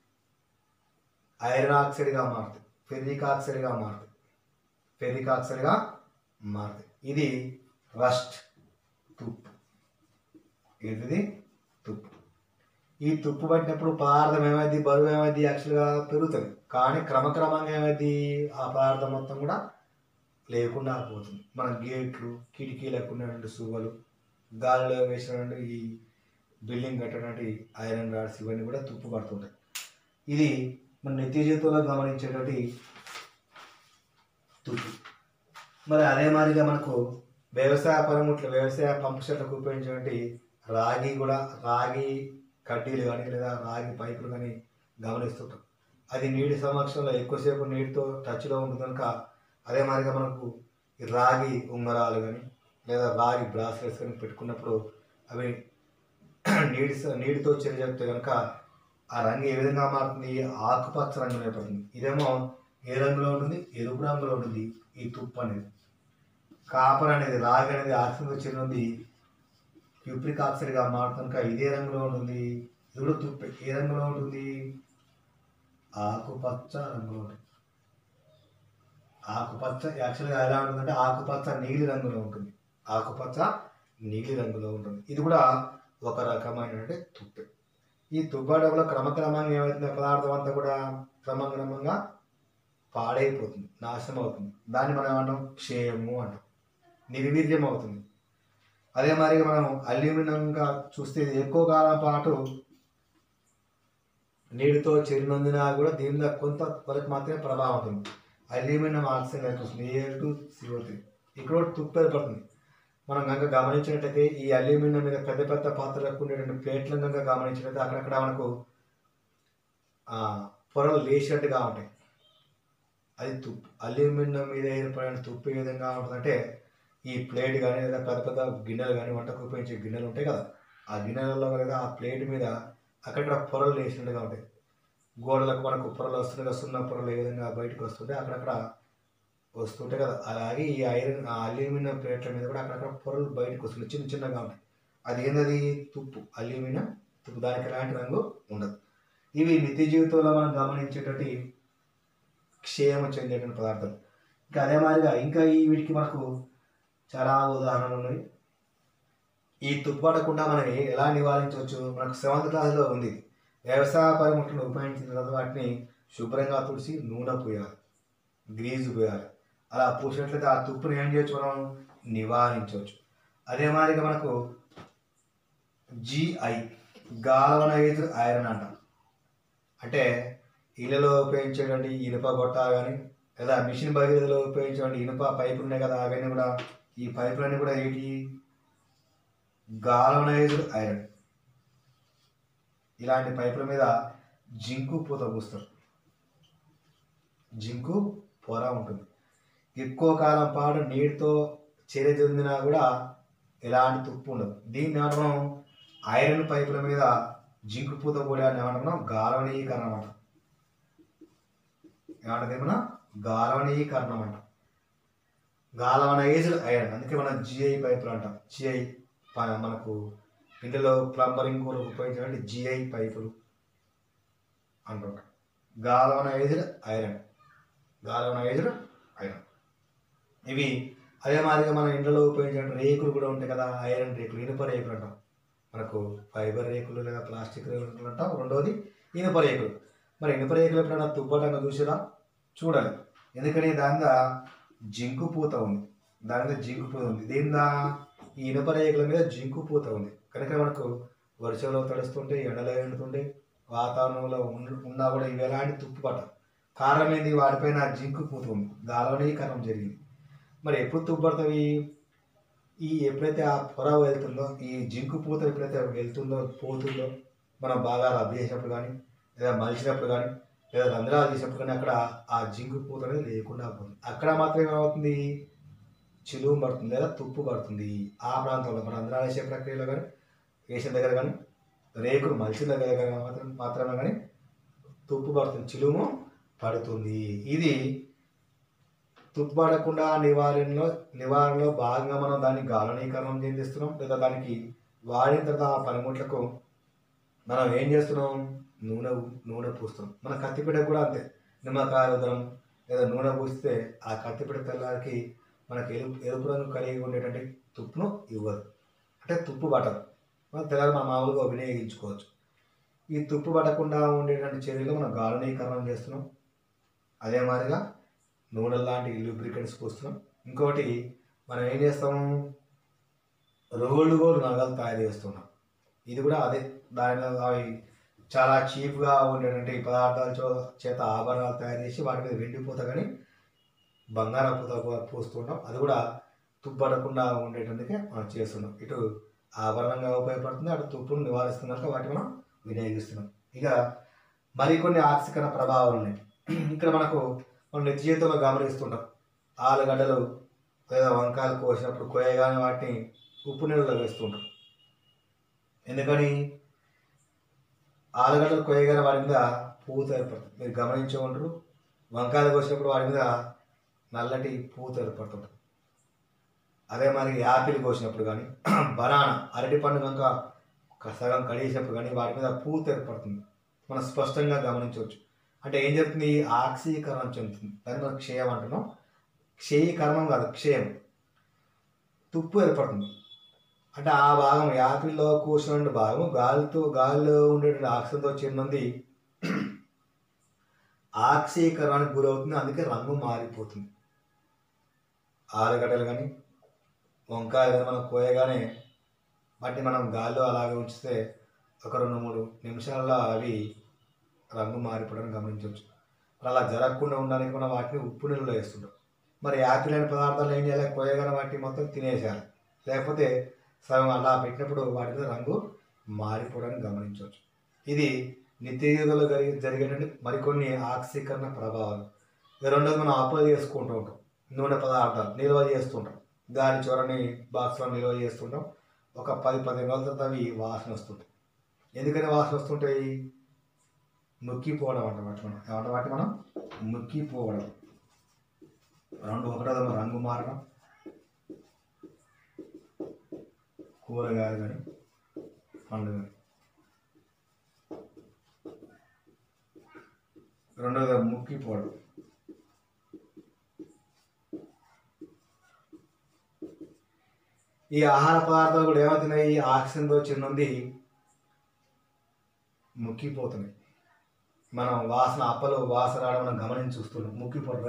ఐరన్ ఆక్సైడ్గా మారుతుంది. ఫెర్రిక్ ఆక్సైడ్గా మారుతుంది. ఫెర్రిక్ ఆక్సైడ్గా మారుతుంది. ఇది రస్ట్ తుప్పు. ఇది తుప్పు. ఈ తుప్పు పట్టినప్పుడు పదార్థం ఏమైంది బరువు ఏమైంది యాక్చువల్గా పెరుగుతుంది. కానీ క్రమక్రమంగా ఏమైంది ఆ పదార్థం మొత్తం కూడా లేకుండా పోతుంది. మన గేట్లు కిటికీలకు ఉన్నటువంటి సువ్వలు గాలిలో వేసినటువంటి ఈ బిల్డింగ్ కట్టడానికి ఐరన్ రాడ్స్ ఇవన్నీ కూడా తుప్పు పడుతుంటాయి. ఇది మన నిత్య జీవితంలో గమనించేటువంటి తుప్పు. మరి అదే మాదిరిగా మనకు వ్యవసాయ పనిముట్లు వ్యవసాయ పంపు సెట్లకు ఉపయోగించేటువంటి రాగి కూడా రాగి కడ్డీలు కానీ లేదా రాగి పైపులు కానీ గమనిస్తుంటాం. అది నీటి సమక్షంలో ఎక్కువసేపు నీటితో టచ్లో ఉంటుంది కనుక అదే మాదిరిగా మనకు ఈ రాగి ఉంగరాలు కానీ లేదా రాగి బ్రాస్లెట్స్ కానీ పెట్టుకున్నప్పుడు అవి నీటి నీటితో చెరిజెప్తే కనుక ఆ రంగు ఏ విధంగా మారుతుంది ఆకుపచ్చ రంగులో ఏర్పడుతుంది. ఇదేమో ఏ రంగులో ఉంటుంది ఎరుపు రంగులో ఉంటుంది. ఈ తుప్పు అనేది కాపర్ అనేది రాగి అనేది ఆక్సిజన్ చెంది క్యూప్రిక్ ఆక్సైడ్గా మారుతుంది. ఇదే రంగులో ఉంటుంది. ఇది కూడా తుప్పు ఏ రంగులో ఉంటుంది ఆకుపచ్చ రంగులో ఉంటుంది. ఆకుపచ్చ యాక్చువల్గా ఎలా ఉంటుందంటే ఆకుపచ్చ నీలి రంగులో ఉంటుంది. ఆకుపచ్చ నీలి రంగులో ఉంటుంది. ఇది కూడా ఒక రకమైనటువంటి తుప్పు. ఈ తుప్పడంలో క్రమక్రమంగా ఏమవుతుంది పదార్థం అంతా కూడా క్రమక్రమంగా పాడైపోతుంది, నాశనం అవుతుంది. దాన్ని మనం ఏమంటాం క్షయము అంటాం, నిర్వీర్యం అవుతుంది. అదే మాదిరిగా మనం అల్యూమినియంగా చూస్తే ఎక్కువ కాలం పాటు నీటితో చెరినందున కూడా దీని మీద కొంత వరకు మాత్రమే ప్రభావం ఉంటుంది. అల్యూమినియం ఆక్సైడ్ వస్తుంది ఏ టు సిఓ త్రీ ఇక్కడ తుప్పు ఏర్పడుతుంది. మనం కనుక గమనించినట్టయితే ఈ అల్యూమినియం మీద పెద్ద పెద్ద పాత్రలకు ఉండేటువంటి ప్లేట్లను కనుక గమనించినట్లయితే అక్కడక్కడ మనకు పొరలు లేచినట్టుగా ఉంటాయి. అది తుప్పు. అల్యూమినియం మీద ఏర్పడిన తుప్పు ఏ విధంగా ఉంటుందంటే ఈ ప్లేట్ కానీ లేదా పెద్ద పెద్ద గిన్నెలు కానీ వంటకు ఉపయోగించే గిన్నెలు ఉంటాయి కదా, ఆ గిన్నెలలో లేదా ఆ ప్లేట్ మీద అక్కడక్కడ పొరలు లేచినట్టుగా ఉంటాయి. గోడలకు మనకు పొరలు వస్తుంటే సున్న పొరలు ఏ విధంగా బయటకు వస్తుంటే అక్కడక్కడ వస్తుంటాయి కదా, అలాగే ఈ ఐరన్ అల్యూమినియం ప్లేట్ల మీద కూడా అక్కడక్కడ పొరలు బయటకు వస్తున్నాయి, చిన్న చిన్నగా ఉంటాయి. అది ఏంటది తుప్పు, అల్యూమినియం తుప్పు. దానికి ఎలాంటి రంగు ఉండదు. ఇవి నిత్య జీవితంలో మనం గమనించేటువంటి క్షయము చెందేటువంటి పదార్థాలు. ఇంకా అదే మాదిరిగా ఇంకా ఈ వీటికి మనకు చాలా ఉదాహరణలు ఉన్నాయి. ఈ తుప్పు పడకుండా మనం ఎలా నివారించవచ్చు మనకు సెవెంత్ క్లాస్లో ఉంది. వ్యవసాయ పనిముట్లను ఉపయోగించిన తర్వాత వాటిని శుభ్రంగా తుడిచి నూనె పోయాలి, గ్రీజు పోయాలి. అలా పూసినట్లయితే ఆ తుప్పుని ఏం చేయొచ్చు మనం నివారించవచ్చు. అదే మాదిరిగా మనకు జిఐ గాల్వనైజ్డ్ ఐరన్ అంటాం. అంటే ఇళ్ళలో ఉపయోగించేటువంటి ఇనుప గొట్టాలు కానీ లేదా మిషన్ భగీరథలో ఉపయోగించేటువంటి ఇనుప పైపులు ఉన్నాయి కదా, అవన్నీ కూడా ఈ పైపులన్నీ కూడా ఏంటి గాల్వనైజ్డ్ ఐరన్. ఇలాంటి పైపుల మీద జింకు పూత పూస్తారు. జింకు పొర ఉంటుంది. ఎక్కువ కాలం పాటు నీటితో చర్య చెందినా కూడా ఎలాంటి తుప్పు ఉండదు. దీన్ని మనం ఐరన్ పైపుల మీద జింకు పూత పొడి అని ఏమంటున్నాం గాలవనీకరణం అంట. ఏమంటది మనం గాలవనీకరణం అంట. గాలవనైజ్డ్ ఐరన్, అందుకే మనం జిఐ పైపులు అంటాం. జిఐ మనకు ఇందులో ప్లంబరింగ్ కూడా ఉపయోగించాలంటే జిఐ పైపులు అంటుంటాం. గాలవనైజ్డ్ ఐరన్, గాలవనైజ్డ్ ఐరన్ ఇవి. అదే మాదిరిగా మన ఇంట్లో ఉపయోగించే రేకులు కూడా ఉంటాయి కదా, ఐరన్ రేకులు, ఇనుప రేకులు అంటాం. మనకు ఫైబర్ రేకులు లేదా ప్లాస్టిక్ రేకులు అంటాం. రెండోది ఇనుప రేకులు. మరి ఇనుప రేకులు ఎప్పుడైనా తుబ్బటంగా చూసిరా? చూడాలి. ఎందుకని దాని మీద జింకు పూత ఉంది, దాని మీద జింకు పూత ఉంది. దీనిదా ఈ ఇనుప రేకుల మీద జింకు పూత ఉంది కనుక మనకు వర్షంలో తడుస్తుంటే, ఎండలో ఎండుతుంటే, వాతావరణంలో ఉన్నా కూడా ఇవి ఎలాంటి తుప్పు పట్ట. కారణం ఏంది? వాటిపైన జింకు పూత ఉంది, గాలవనీకరణం జరిగింది. మరి ఎప్పుడు తుప్పడతాయి? ఈ ఎప్పుడైతే ఆ పొర వెళ్తుందో, ఈ జింకు పూత ఎప్పుడైతే వెళ్తుందో పోతుందో, మనం బాగా రబ్ చేసినప్పుడు కానీ, లేదా మలిచినప్పుడు కానీ, లేదా రంధ్రాలు చేసినప్పుడు కానీ అక్కడ ఆ జింకు పూత అనేది లేకుండా పోతుంది. అక్కడ మాత్రం ఏమవుతుంది? చిలువు పడుతుంది లేదా తుప్పు పడుతుంది. ఆ ప్రాంతంలో మన రంధ్రాలు వేసే ప్రక్రియలో కానీ, వేసిన దగ్గర కానీ, రేకులు మలిచిన దగ్గర కానీ మాత్రం మాత్రమే కానీ తుప్పు పడుతుంది, చిలుము పడుతుంది. ఇది తుప్పు పడకుండా నివారణలో నివారణలో భాగంగా మనం దాన్ని గాలవనీకరణం చెందిస్తున్నాం. లేదా దానికి వాడిన తర్వాత ఆ పనిముట్లకు మనం ఏం చేస్తున్నాం? నూనె నూనె పూస్తున్నాం. మన కత్తిపీట కూడా అంతే. నిమ్మకాయ రుద్దడం లేదా నూనె పూస్తే ఆ కత్తిపీట తెల్లారికి మనకి ఎరుపు ఎరుపు రంగు కలిగి ఉండేటువంటి తుప్పును ఇవ్వదు, అంటే తుప్పు పట్టదు. మనం తెల్లారి మనం మామూలుగా వినియోగించుకోవచ్చు. ఈ తుప్పు పట్టకుండా ఉండేటువంటి చర్యలు మనం గాలవనీకరణం చేస్తున్నాం. అదే మాదిరిగా నూనె లాంటి లూబ్రికెంట్స్ పూస్తున్నాం. ఇంకోటి మనం ఏం చేస్తాము? రోల్డ్ గోల్డ్ నగలు తయారు చేస్తున్నాం. ఇది కూడా అదే. దాని అవి చాలా చీప్గా ఉండేటువంటి పదార్థాల చేత ఆభరణాలు తయారు చేసి వాటి మీద వెండిపోత కానీ బంగారం పూత పూస్తుంటాం. అది కూడా తుప్పడకుండా ఉండేటందుకే మనం చేస్తున్నాం. ఇటు ఆభరణంగా ఉపయోగపడుతుంది, అటు తుప్పును నివారిస్తుంది కనుక వాటి మనం వినియోగిస్తున్నాం. ఇక మరికొన్ని ఆక్సికరణ ప్రభావాలు ఉన్నాయి. ఇక్కడ మనకు మనం నిత్య జీవితంలో గమనిస్తుంటాం. ఆలుగడ్డలు లేదా వంకాయలు కోసినప్పుడు కోయగానే వాటిని ఉప్పు నీళ్ళలో వేస్తుంటాం. ఎందుకని? ఆలుగడ్డలు కోయగానే వాటి మీద పూత ఏర్పడుతుంది. మీరు గమనించే ఉంటారు. వంకాయలు కోసినప్పుడు వాటి మీద నల్లటి పూత ఏర్పడుతుంటుంది. అదే మరి యాపిల్ కోసినప్పుడు కానీ, బనానా అరటి పండు కనుక సగం కడిగేసినప్పుడు కానీ వాటి మీద పూత ఏర్పడుతుంది. మనం స్పష్టంగా గమనించవచ్చు. అంటే ఏం జరుగుతుంది? ఆక్సీకరణం చెందుతుంది. దాన్ని మనం క్షయం అంటున్నాం. క్షయీకరణం కాదు, క్షయం. తుప్పు ఏర్పడుతుంది. అంటే ఆ భాగం యాపిల్లో కూర్చున్న భాగం గాలితో గాలిలో ఉండేటువంటి ఆక్సిజన్తో చెంది ఆక్సీకరణానికి గురవుతుంది. అందుకే రంగు మారిపోతుంది. ఆలుగడ్డలు కానీ వంకాయలు కానీ మనం కోయగానే వాటిని మనం గాలిలో అలాగే ఉంచితే ఒక రెండు మూడు నిమిషాల్లో అవి రంగు మారిపోవడం గమనించవచ్చు. అలా జరగకుండా ఉండడానికి మనం వాటిని ఉప్పు నీళ్ళలో వేస్తుంటాం. మరి యాపిల్ అనే పదార్థాలు ఏం చేయాలి? కోయగానే వాటిని మొత్తం తినేసేయాలి. లేకపోతే సగం అలా పెట్టినప్పుడు వాటి మీద రంగు మారిపోవడానికి గమనించవచ్చు. ఇది నిత్య జీవితంలో జరిగే జరిగేటువంటి మరికొన్ని ఆక్సీకరణ ప్రభావాలు. రెండోది మనం అప్లై చేసుకుంటూ ఉంటాం. నూనె పదార్థాలు నిల్వ చేస్తుంటాం. దాని చివరని బాక్స్లో నిల్వ చేస్తుంటాం. ఒక పది పదిహేను రోజుల తర్వాత అవి వాసన వస్తుంటాయి. ఎందుకని వాసన వస్తుంటాయి? ముక్కిపోవడం అంట. మనం ఏమంటే వాటి మనం ముక్కిపోవడం. రెండు ఒకటో రంగు మారడం, కూరగాయలు కానీ పండు కానీ. రెండోది ముక్కిపోవడం. ఈ ఆహార పదార్థాలు కూడా ఏమవుతున్నాయి? ఆక్సిజన్తో చిన్నది ముక్కిపోతున్నాయి. మనం వాసన అప్పలు వాసన రావడం మనం గమనించి చూస్తున్నాం. ముక్కిపోవడం.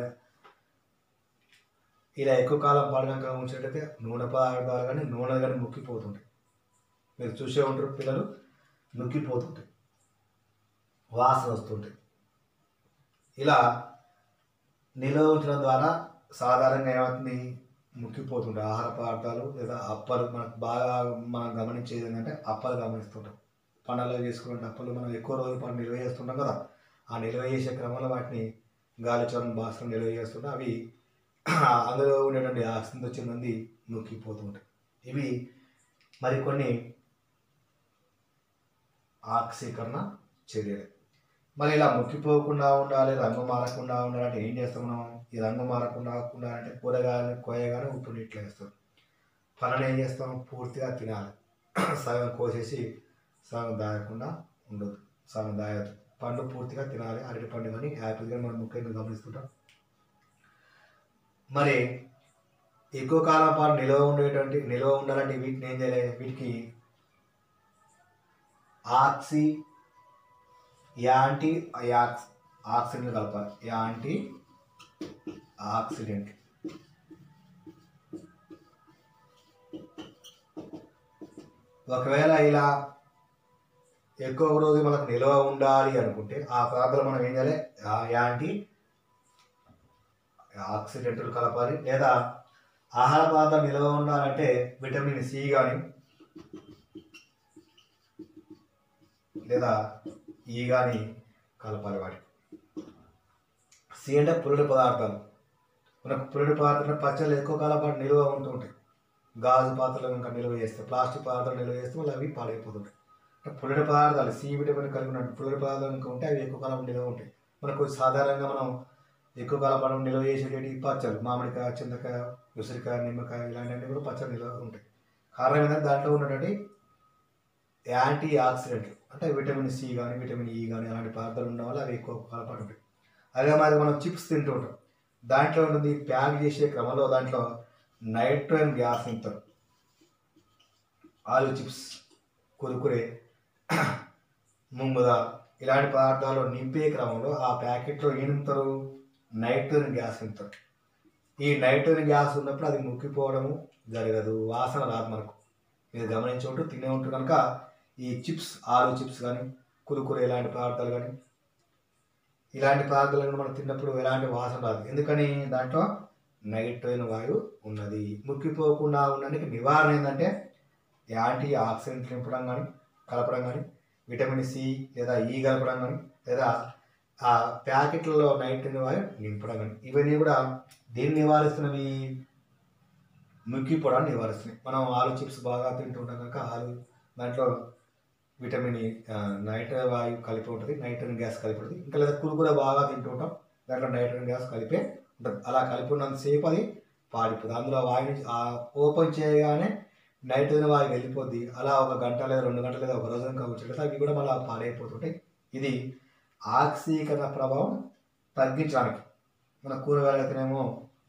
ఇలా ఎక్కువ కాలం పాడక ఉంచేటైతే నూనె పదార్థాలు కానీ నూనె కానీ ముక్కిపోతుంటాయి. మీరు చూసే ఉంటారు, పిల్లలు ముక్కిపోతుంటాయి, వాసన వస్తుంటాయి. ఇలా నిల్వ ఉంచడం ద్వారా సాధారణంగా ఏమవుతుంది? ముక్కిపోతుంటాయి ఆహార పదార్థాలు లేదా అప్పలు. మనకు బాగా మనం గమనించేది ఏంటంటే అప్పలు గమనిస్తుంటాం. పండగలో చేసుకునే అప్పలు మనం ఎక్కువ రోజుల పాటు నిల్వ చేస్తుంటాం కదా. ఆ నిల్వ చేసే క్రమంలో వాటిని గాలి చోరణ బాక్స్లో నిల్వ చేస్తుంటాం. అవి అందులో ఉండేటువంటి ఆక్సిజన్ వచ్చింది ముక్కిపోతుంటాయి. ఇవి మరికొన్ని ఆక్సీకరణ చర్యలు. మరి ఇలా ముక్కిపోకుండా ఉండాలి, రంగు మారకుండా ఉండాలంటే ఏం చేస్తాం మనం? ఈ రంగు మారకుండా ఉండాలంటే కూరగాయలు కోయగానే ఉప్పు నీటిలో వేస్తాం. పళ్ళని ఏం చేస్తాం? పూర్తిగా తినాలి. సగం కోసేసి సగం దాయకుండా ఉండదు, సగం దాయదు. పండు పూర్తిగా తినాలి. అరటి పండు కానీ యాపిల్ కానీ మనం ముఖ్యంగా గమనిస్తుంటాం. మరి ఎక్కువ కాలం పాటు నిల్వ ఉండేటువంటి నిల్వ ఉండాలంటే వీటిని ఏం చేయాలి? వీటికి ఆక్సి యాంటీ యాక్స్ ఆక్సిడెంట్ కలపాలి. Antioxidant. ఒకవేళ ఇలా ఎక్కువ రోజు మనకు నిల్వ ఉండాలి అనుకుంటే ఆ పదార్థాలు మనం ఏం చేయాలి? యాంటీ ఆక్సిడెంట్లు కలపాలి. లేదా ఆహార పదార్థం నిల్వ ఉండాలంటే విటమిన్ సి కానీ లేదా ఈ కానీ కలపాలి. వాటికి సి అంటే పురుడు పదార్థాలు. మనకు పురుడు పదార్థాలు పచ్చళ్ళు ఎక్కువ కాలం పాటు నిల్వ ఉంటూ ఉంటాయి. గాజు పాత్రలు ఇంకా నిల్వ చేస్తే, ప్లాస్టిక్ పదార్థాలు నిల్వ చేస్తే మళ్ళీ అవి పాడైపోతుంటాయి. పురుడు పదార్థాలు సి విటమిన్ కలిగి ఉన్న పురుడు పదార్థాలు ఇంకా ఉంటే అవి ఎక్కువ కాలం నిల్వ ఉంటాయి. మనకు సాధారణంగా మనం ఎక్కువ కాలం మనం నిల్వ చేసేటి పచ్చళ్ళు మామిడికాయ, చింతకాయ, ఉసిరికాయ, నిమ్మకాయ ఇలాంటివన్నీ కూడా పచ్చళ్ళు నిల్వ ఉంటాయి. కారణం ఏంటంటే దాంట్లో ఉన్నటువంటి యాంటీ ఆక్సిడెంట్లు అంటే విటమిన్ సి కానీ విటమిన్ ఈ కానీ అలాంటి పదార్థాలు ఉండడం వల్ల అవి ఎక్కువ కాలం పాటు ఉంటాయి. అదే మరి మనం చిప్స్ తింటూ ఉంటాం. దాంట్లో ఉంటుంది ప్యాక్ చేసే క్రమంలో దాంట్లో నైట్రోజన్ గ్యాస్ నింపుతారు. ఆలు చిప్స్, కురుకురే, ముంగుద ఇలాంటి పదార్థాలు నింపే క్రమంలో ఆ ప్యాకెట్లో ఏం నింపుతారు? నైట్రోజన్ గ్యాస్ నింపుతారు. ఈ నైట్రోజన్ గ్యాస్ ఉన్నప్పుడు అది ముక్కిపోవడము జరగదు, వాసన రాదు. మనకు మీరు గమనించి ఉంటూ తినే ఉంటారు కనుక ఈ చిప్స్, ఆలు చిప్స్ కానీ కురుకురే ఇలాంటి పదార్థాలు కానీ ఇలాంటి పదార్థాలను మనం తిన్నప్పుడు ఎలాంటి వాసన రాదు. ఎందుకని? దాంట్లో నైట్రోజన్ వాయువు ఉన్నది. ముక్కిపోకుండా ఉండడానికి నివారణ ఏంటంటే యాంటీ ఆక్సిడెంట్లు నింపడం కానీ కలపడం కానీ, విటమిన్ సి లేదా ఈ కలపడం కానీ, లేదా ఆ ప్యాకెట్లలో నైట్రోజన్ వాయువు నింపడం కానీ, ఇవన్నీ కూడా దేన్ని నివారిస్తున్నవి? ముక్కిపోవడాన్ని నివారిస్తున్నాయి. మనం ఆలు చిప్స్ బాగా తింటుంటాం కనుక ఆలు దాంట్లో విటమిన్ నైట్రోజన్ వాయువు కలిపి ఉంటుంది, నైట్రోజన్ గ్యాస్ కలిపి ఉంటుంది. ఇంకా లేదా కురుకుర బాగా తింటూ ఉంటాం, దాంట్లో నైట్రోజన్ గ్యాస్ కలిపే ఉంటుంది. అలా కలిపి ఉన్నంతసేపు అది పాడిపోతుంది. అందులో వాయుని ఓపెన్ చేయగానే నైట్రోజన్ వాయువు వెళ్ళిపోద్ది. అలా ఒక గంట లేదా రెండు గంటలు లేదా ఒక రోజు ఇంకా వచ్చేటప్పుడు అవి కూడా మళ్ళీ పాడైపోతుంటాయి. ఇది ఆక్సీకరణ ప్రభావం తగ్గించడానికి. మన కూరగాయలు అయితేనేమో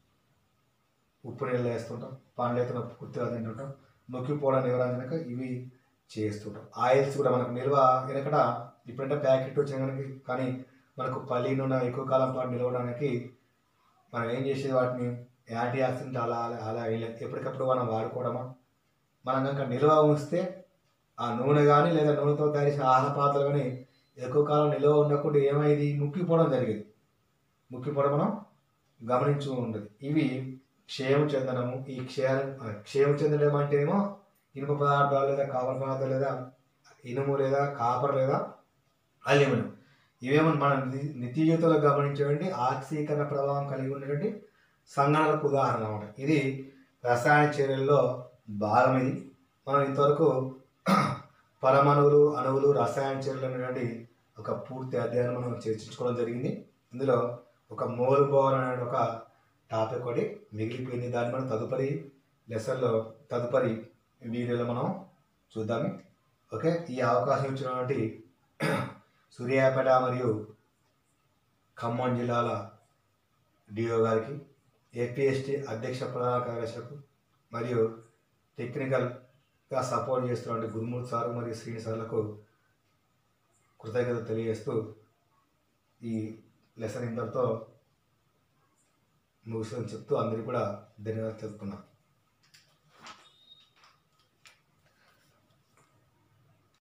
ఉప్పు నీళ్ళు వేస్తుంటాం, పండ్లు అయితే పూర్తిగా తింటుంటాం. ముక్కిపోవడం నివారించడానికి ఇవి చేస్తుంటాం. ఆయిల్స్ కూడా మనకు నిల్వ వెనకట ఇప్పుడంటే ప్యాకెట్ వచ్చిన కనుక, కానీ మనకు పల్లి నూనె ఎక్కువ కాలం పాటు నిలవడానికి మనం ఏం చేసేది? వాటిని యాంటీ ఆక్సిడెంట్ అలా అలా అలా ఎప్పటికప్పుడు మనం వాడుకోవడమా? మనం కనుక నిల్వ ఉంచితే ఆ నూనె కానీ లేదా నూనెతో తయారు చేసిన ఆహార పాత్రలు కానీ ఎక్కువ కాలం నిల్వ ఉండకుండా ఏమైంది? ముక్కిపోవడం జరిగేది. ముక్కిపోవడం మనం గమనించు ఉండదు. ఇవి క్షయం చెందడము. ఈ క్షయ క్షయం చెందడం అంటే ఏమో ఇనుప పదార్థాలు లేదా కాపర్ పదార్థాలు లేదా ఇనుము లేదా కాపర్ లేదా అల్యూమినియం ఇవేమో మన నిత్య జీవితంలో గమనించేటువంటి ఆక్సీకరణ ప్రభావం కలిగి ఉన్నటువంటి సంఘటనలకు ఉదాహరణ అన్నమాట. ఇది రసాయన చర్యల్లో భాగం. ఇది మనం ఇంతవరకు పరమాణువులు, అణువులు, రసాయన చర్యలు అనేటువంటి ఒక పూర్తి అధ్యాయం మనం చర్చించుకోవడం జరిగింది. ఇందులో ఒక మోల్ పవర్ అనే ఒక టాపిక్ ఒకటి మిగిలిపోయింది. దాన్ని మనం తదుపరి లెసన్లో తదుపరి వీడియోలో మనం చూద్దాము. ఓకే, ఈ అవకాశం ఇచ్చినటువంటి సూర్యాపేట మరియు ఖమ్మం జిల్లాల డిఓ గారికి, ఏపీఎస్టీ అధ్యక్ష ప్రధాన కార్యదర్శులకు మరియు టెక్నికల్గా సపోర్ట్ చేస్తున్నటువంటి గురుమూర్తి సార్ మరియు శ్రీని సార్లకు కృతజ్ఞత తెలియజేస్తూ ఈ లెసన్ ఇంతటితో ముగిస్తుందని చెప్తూ అందరికీ కూడా ధన్యవాదాలు తెలుపుతున్నాను.